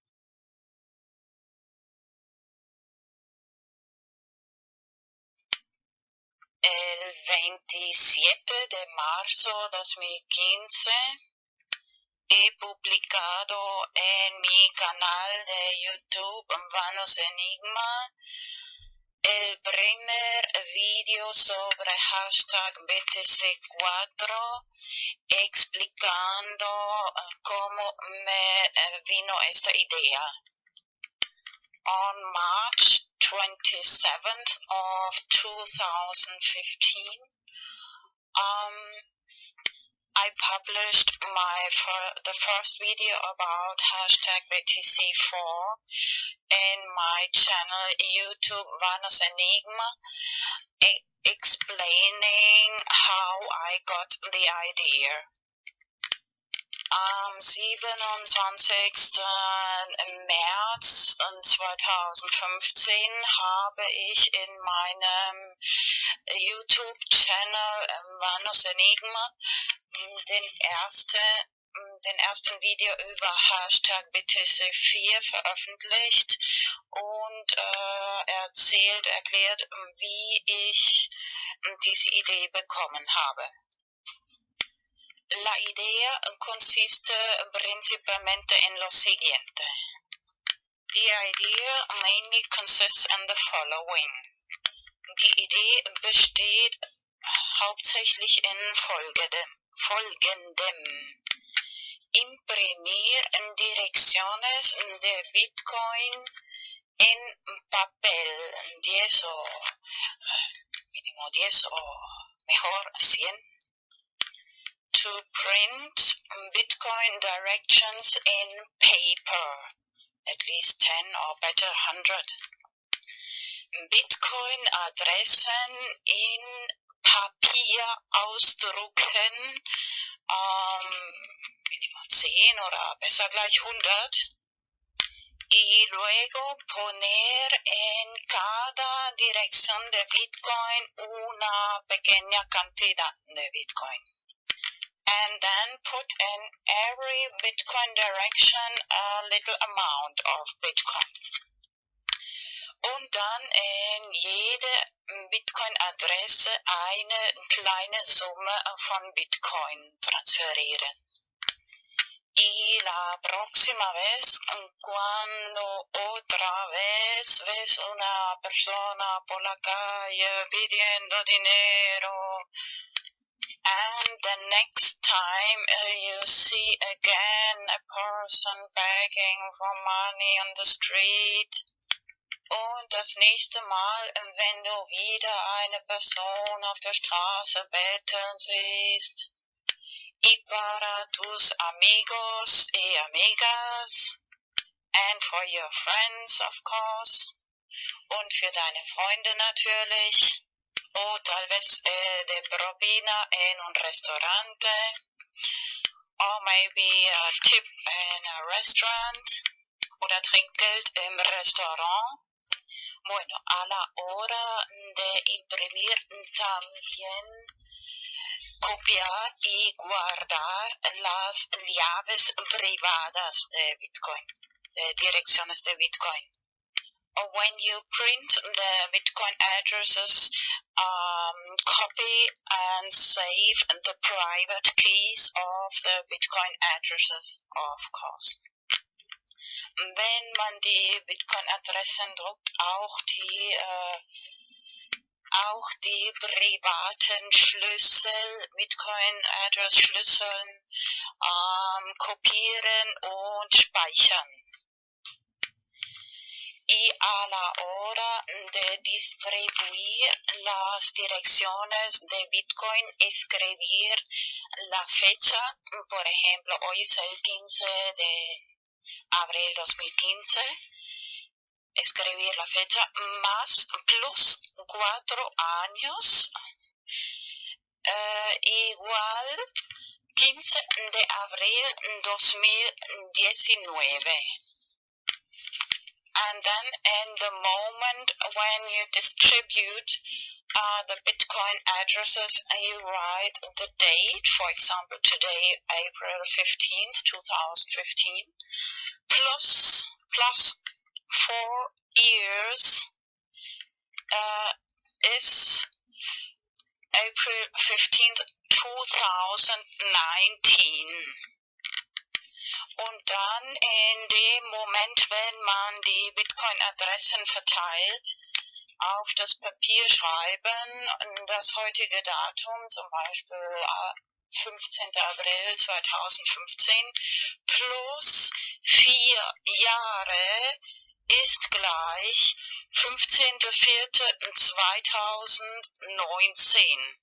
[SPEAKER 3] El veintisiete de marzo dos mil quince he publicado en mi canal de YouTube Vanos Enigma el primer vídeo sobre hashtag B T C cuatro explicando cómo me vino esta idea. On March twenty-seventh of two thousand fifteen, um, I published my fir the first video about hashtag B T C four in my channel YouTube Vanos Enigma, e explaining how I got the idea. Am siebenundzwanzigsten März zweitausendfünfzehn habe ich in meinem YouTube-Channel Vanos Enigma den ersten, den ersten Video über Hashtag B T C vier veröffentlicht und äh, erzählt, erklärt, wie ich diese Idee bekommen habe. La idea consiste principalmente en lo siguiente. The idea mainly consists in the following. Die Idee besteht hauptsächlich in folgendem. folgendem. Imprimir direcciones de Bitcoin en papel, diez o mínimo diez o mejor cien. To print Bitcoin directions in paper, at least ten or better one hundred. Bitcoin Adressen in Papier ausdrucken, um, minimal zehn oder besser gleich hundert. Y luego poner en cada dirección de Bitcoin una pequeña cantidad de Bitcoin. And then put in every Bitcoin direction a little amount of Bitcoin. Und dann in jede Bitcoin-Adresse eine kleine Summe von Bitcoin transferieren. Y la próxima vez, cuando otra vez ves una persona por la calle pidiendo dinero, and the next time uh, you see again a person begging for money on the street, und das nächste Mal, wenn du wieder eine Person auf der Straße betteln siehst, y para tus amigos y amigas, and for your friends of course, und für deine Freunde natürlich, o tal vez eh, de propina en un restaurante, or maybe a tip in a restaurant, oder Trinkgeld im Restaurant. Bueno, a la hora de imprimir también copiar y guardar las llaves privadas de Bitcoin, de direcciones de Bitcoin. Or when you print the Bitcoin addresses, um, copy and save the private keys of the Bitcoin addresses, of course. Wenn man die Bitcoin-Adressen druckt, auch die, äh, auch die privaten Schlüssel, Bitcoin-Address-Schlüsseln, ähm, kopieren und speichern. Y a la hora de distribuir las direcciones de Bitcoin, escribir la fecha, por ejemplo, hoy es el quince de abril dos mil quince, escribir la fecha más plus cuatro años, eh, igual quince de abril dos mil diecinueve. And then in the moment when you distribute uh, the Bitcoin addresses, you write the date, for example, today, April fifteenth, two thousand fifteen, plus, plus four years uh, is April fifteenth, two thousand nineteen. Und dann in dem Moment, wenn man die Bitcoin-Adressen verteilt, auf das Papier schreiben, das heutige Datum, zum Beispiel fünfzehnten April zweitausendfünfzehn, plus vier Jahre ist gleich fünfzehnten vierten zweitausendneunzehn.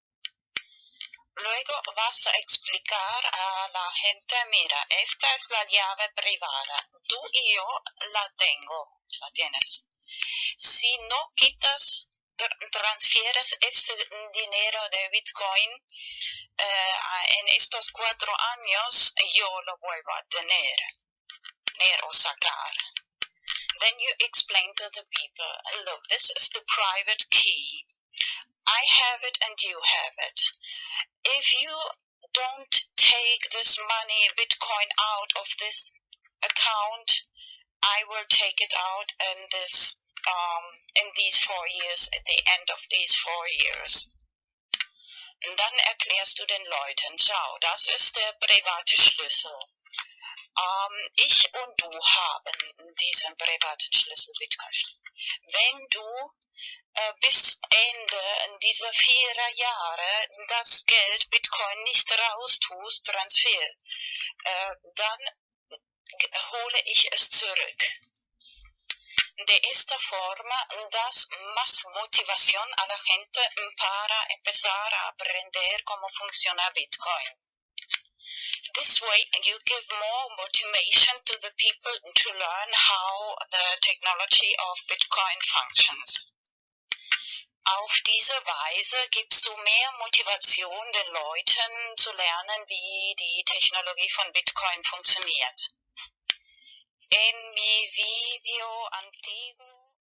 [SPEAKER 3] Luego vas a explicar a la gente, mira, esta es la llave privada, tú y yo la tengo, la tienes. Si no quitas, transfieres este dinero de Bitcoin eh, en estos cuatro años, yo lo vuelvo a tener, tener o sacar. Then you explain to the people, look, this is the private key. I have it and you have it. If you don't take this money, Bitcoin, out of this account, I will take it out in this, um, in these four years, at the end of these four years. Und dann erklärst du den Leuten, schau, das ist der private Schlüssel. Um, ich und du haben diesen privaten Schlüssel, Bitcoin-Schlüssel. Wenn du äh, bis Ende dieser vier Jahre das Geld Bitcoin nicht raustust, Transfer, äh, dann hole ich es zurück. De esta forma das más motivación a la gente para empezar a aprender cómo funciona Bitcoin. This way you give more motivation to the people to learn how the technology of Bitcoin functions. Auf diese Weise gibst du mehr Motivation den Leuten zu lernen, wie die Technologie von Bitcoin funktioniert. En mi video antiguo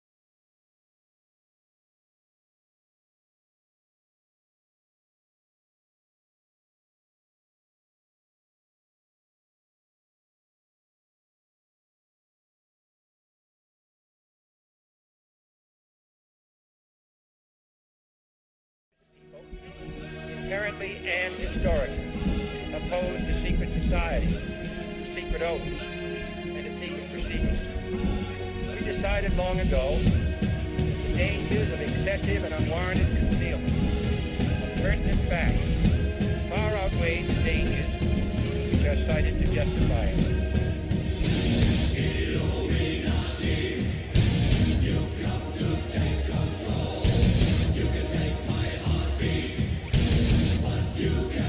[SPEAKER 7] inherently and historically opposed to secret societies, to secret oaths, and to secret proceedings. We decided long ago that the dangers of excessive and unwarranted concealment of pertinent facts far outweighed the dangers which are cited to justify it.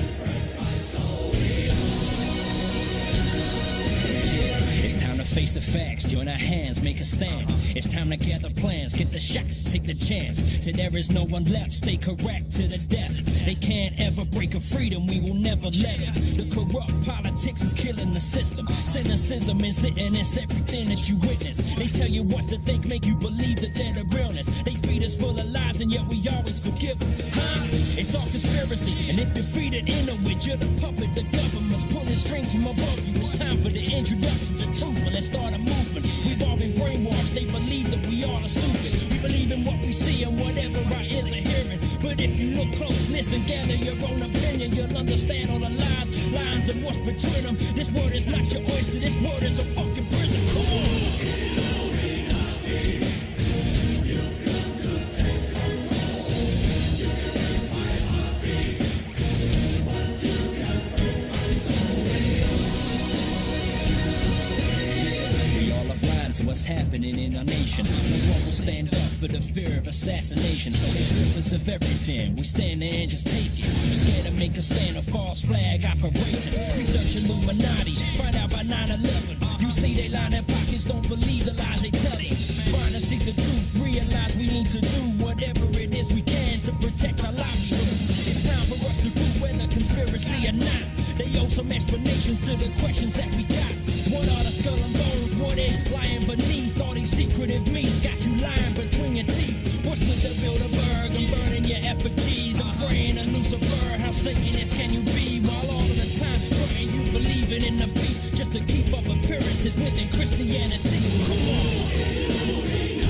[SPEAKER 8] Face the facts, join our hands, make a stand. It's time to gather plans, get the shot, take the chance. Till there is no one left, stay correct to the death. They can't ever break a freedom, we will never let it. The corrupt politics is killing the system. Cynicism is it, and it's everything that you witness. They tell you what to think, make you believe that they're the realness. They feed us full of lies, and yet we always forgive them. Huh? It's all conspiracy, and if you feed it in a witch, you're the puppet. The government's pulling strings from above you. It's time for the introduction to truth, and let's start a movement. We've all been brainwashed, they believe that we all are stupid. We believe in what we see and whatever our ears are hearing. But if you look close, listen, gather your own opinion, you'll understand all the lies, lines and what's between them. This word is not your oyster, this word is a fucking prison. Come on! What's happening in our nation? No one will stand up for the fear of assassination. So they strip us of everything. We stand there and just take it. We're scared to make a stand, a false flag operation. Research Illuminati, find out by nine eleven. You see they line their pockets, don't believe the lies they tell you. Find and seek the truth, realize we need to do whatever it is we can to protect our livelihood. It's time for us to prove whether conspiracy or not. They owe some explanations to the questions that we got. What are the skull and bones? What is lying beneath all these secretive meats? Got you lying between your teeth. What's with the Bilderberg? I'm burning your effigies. I'm praying to Lucifer. How Satanist can you be? While all of the time praying you believing in the beast just to keep up appearances within Christianity. Come on.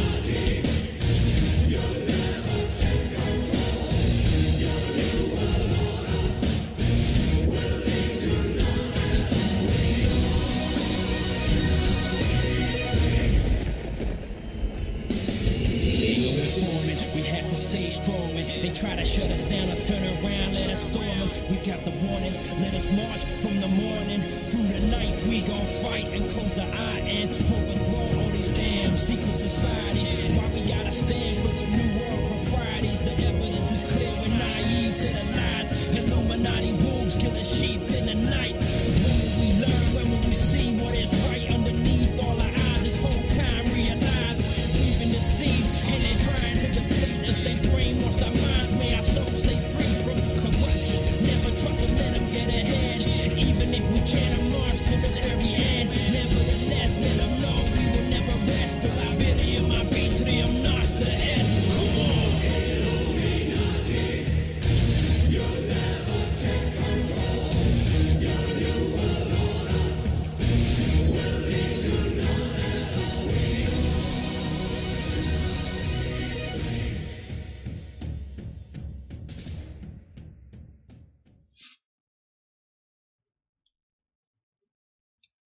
[SPEAKER 8] Stay strong and they try to shut us down or turn around, let us storm them. We got the warnings, let us march from the morning through the night. We gon' fight and close the eye and overthrow all these damn secret societies. Why we gotta stand for the new world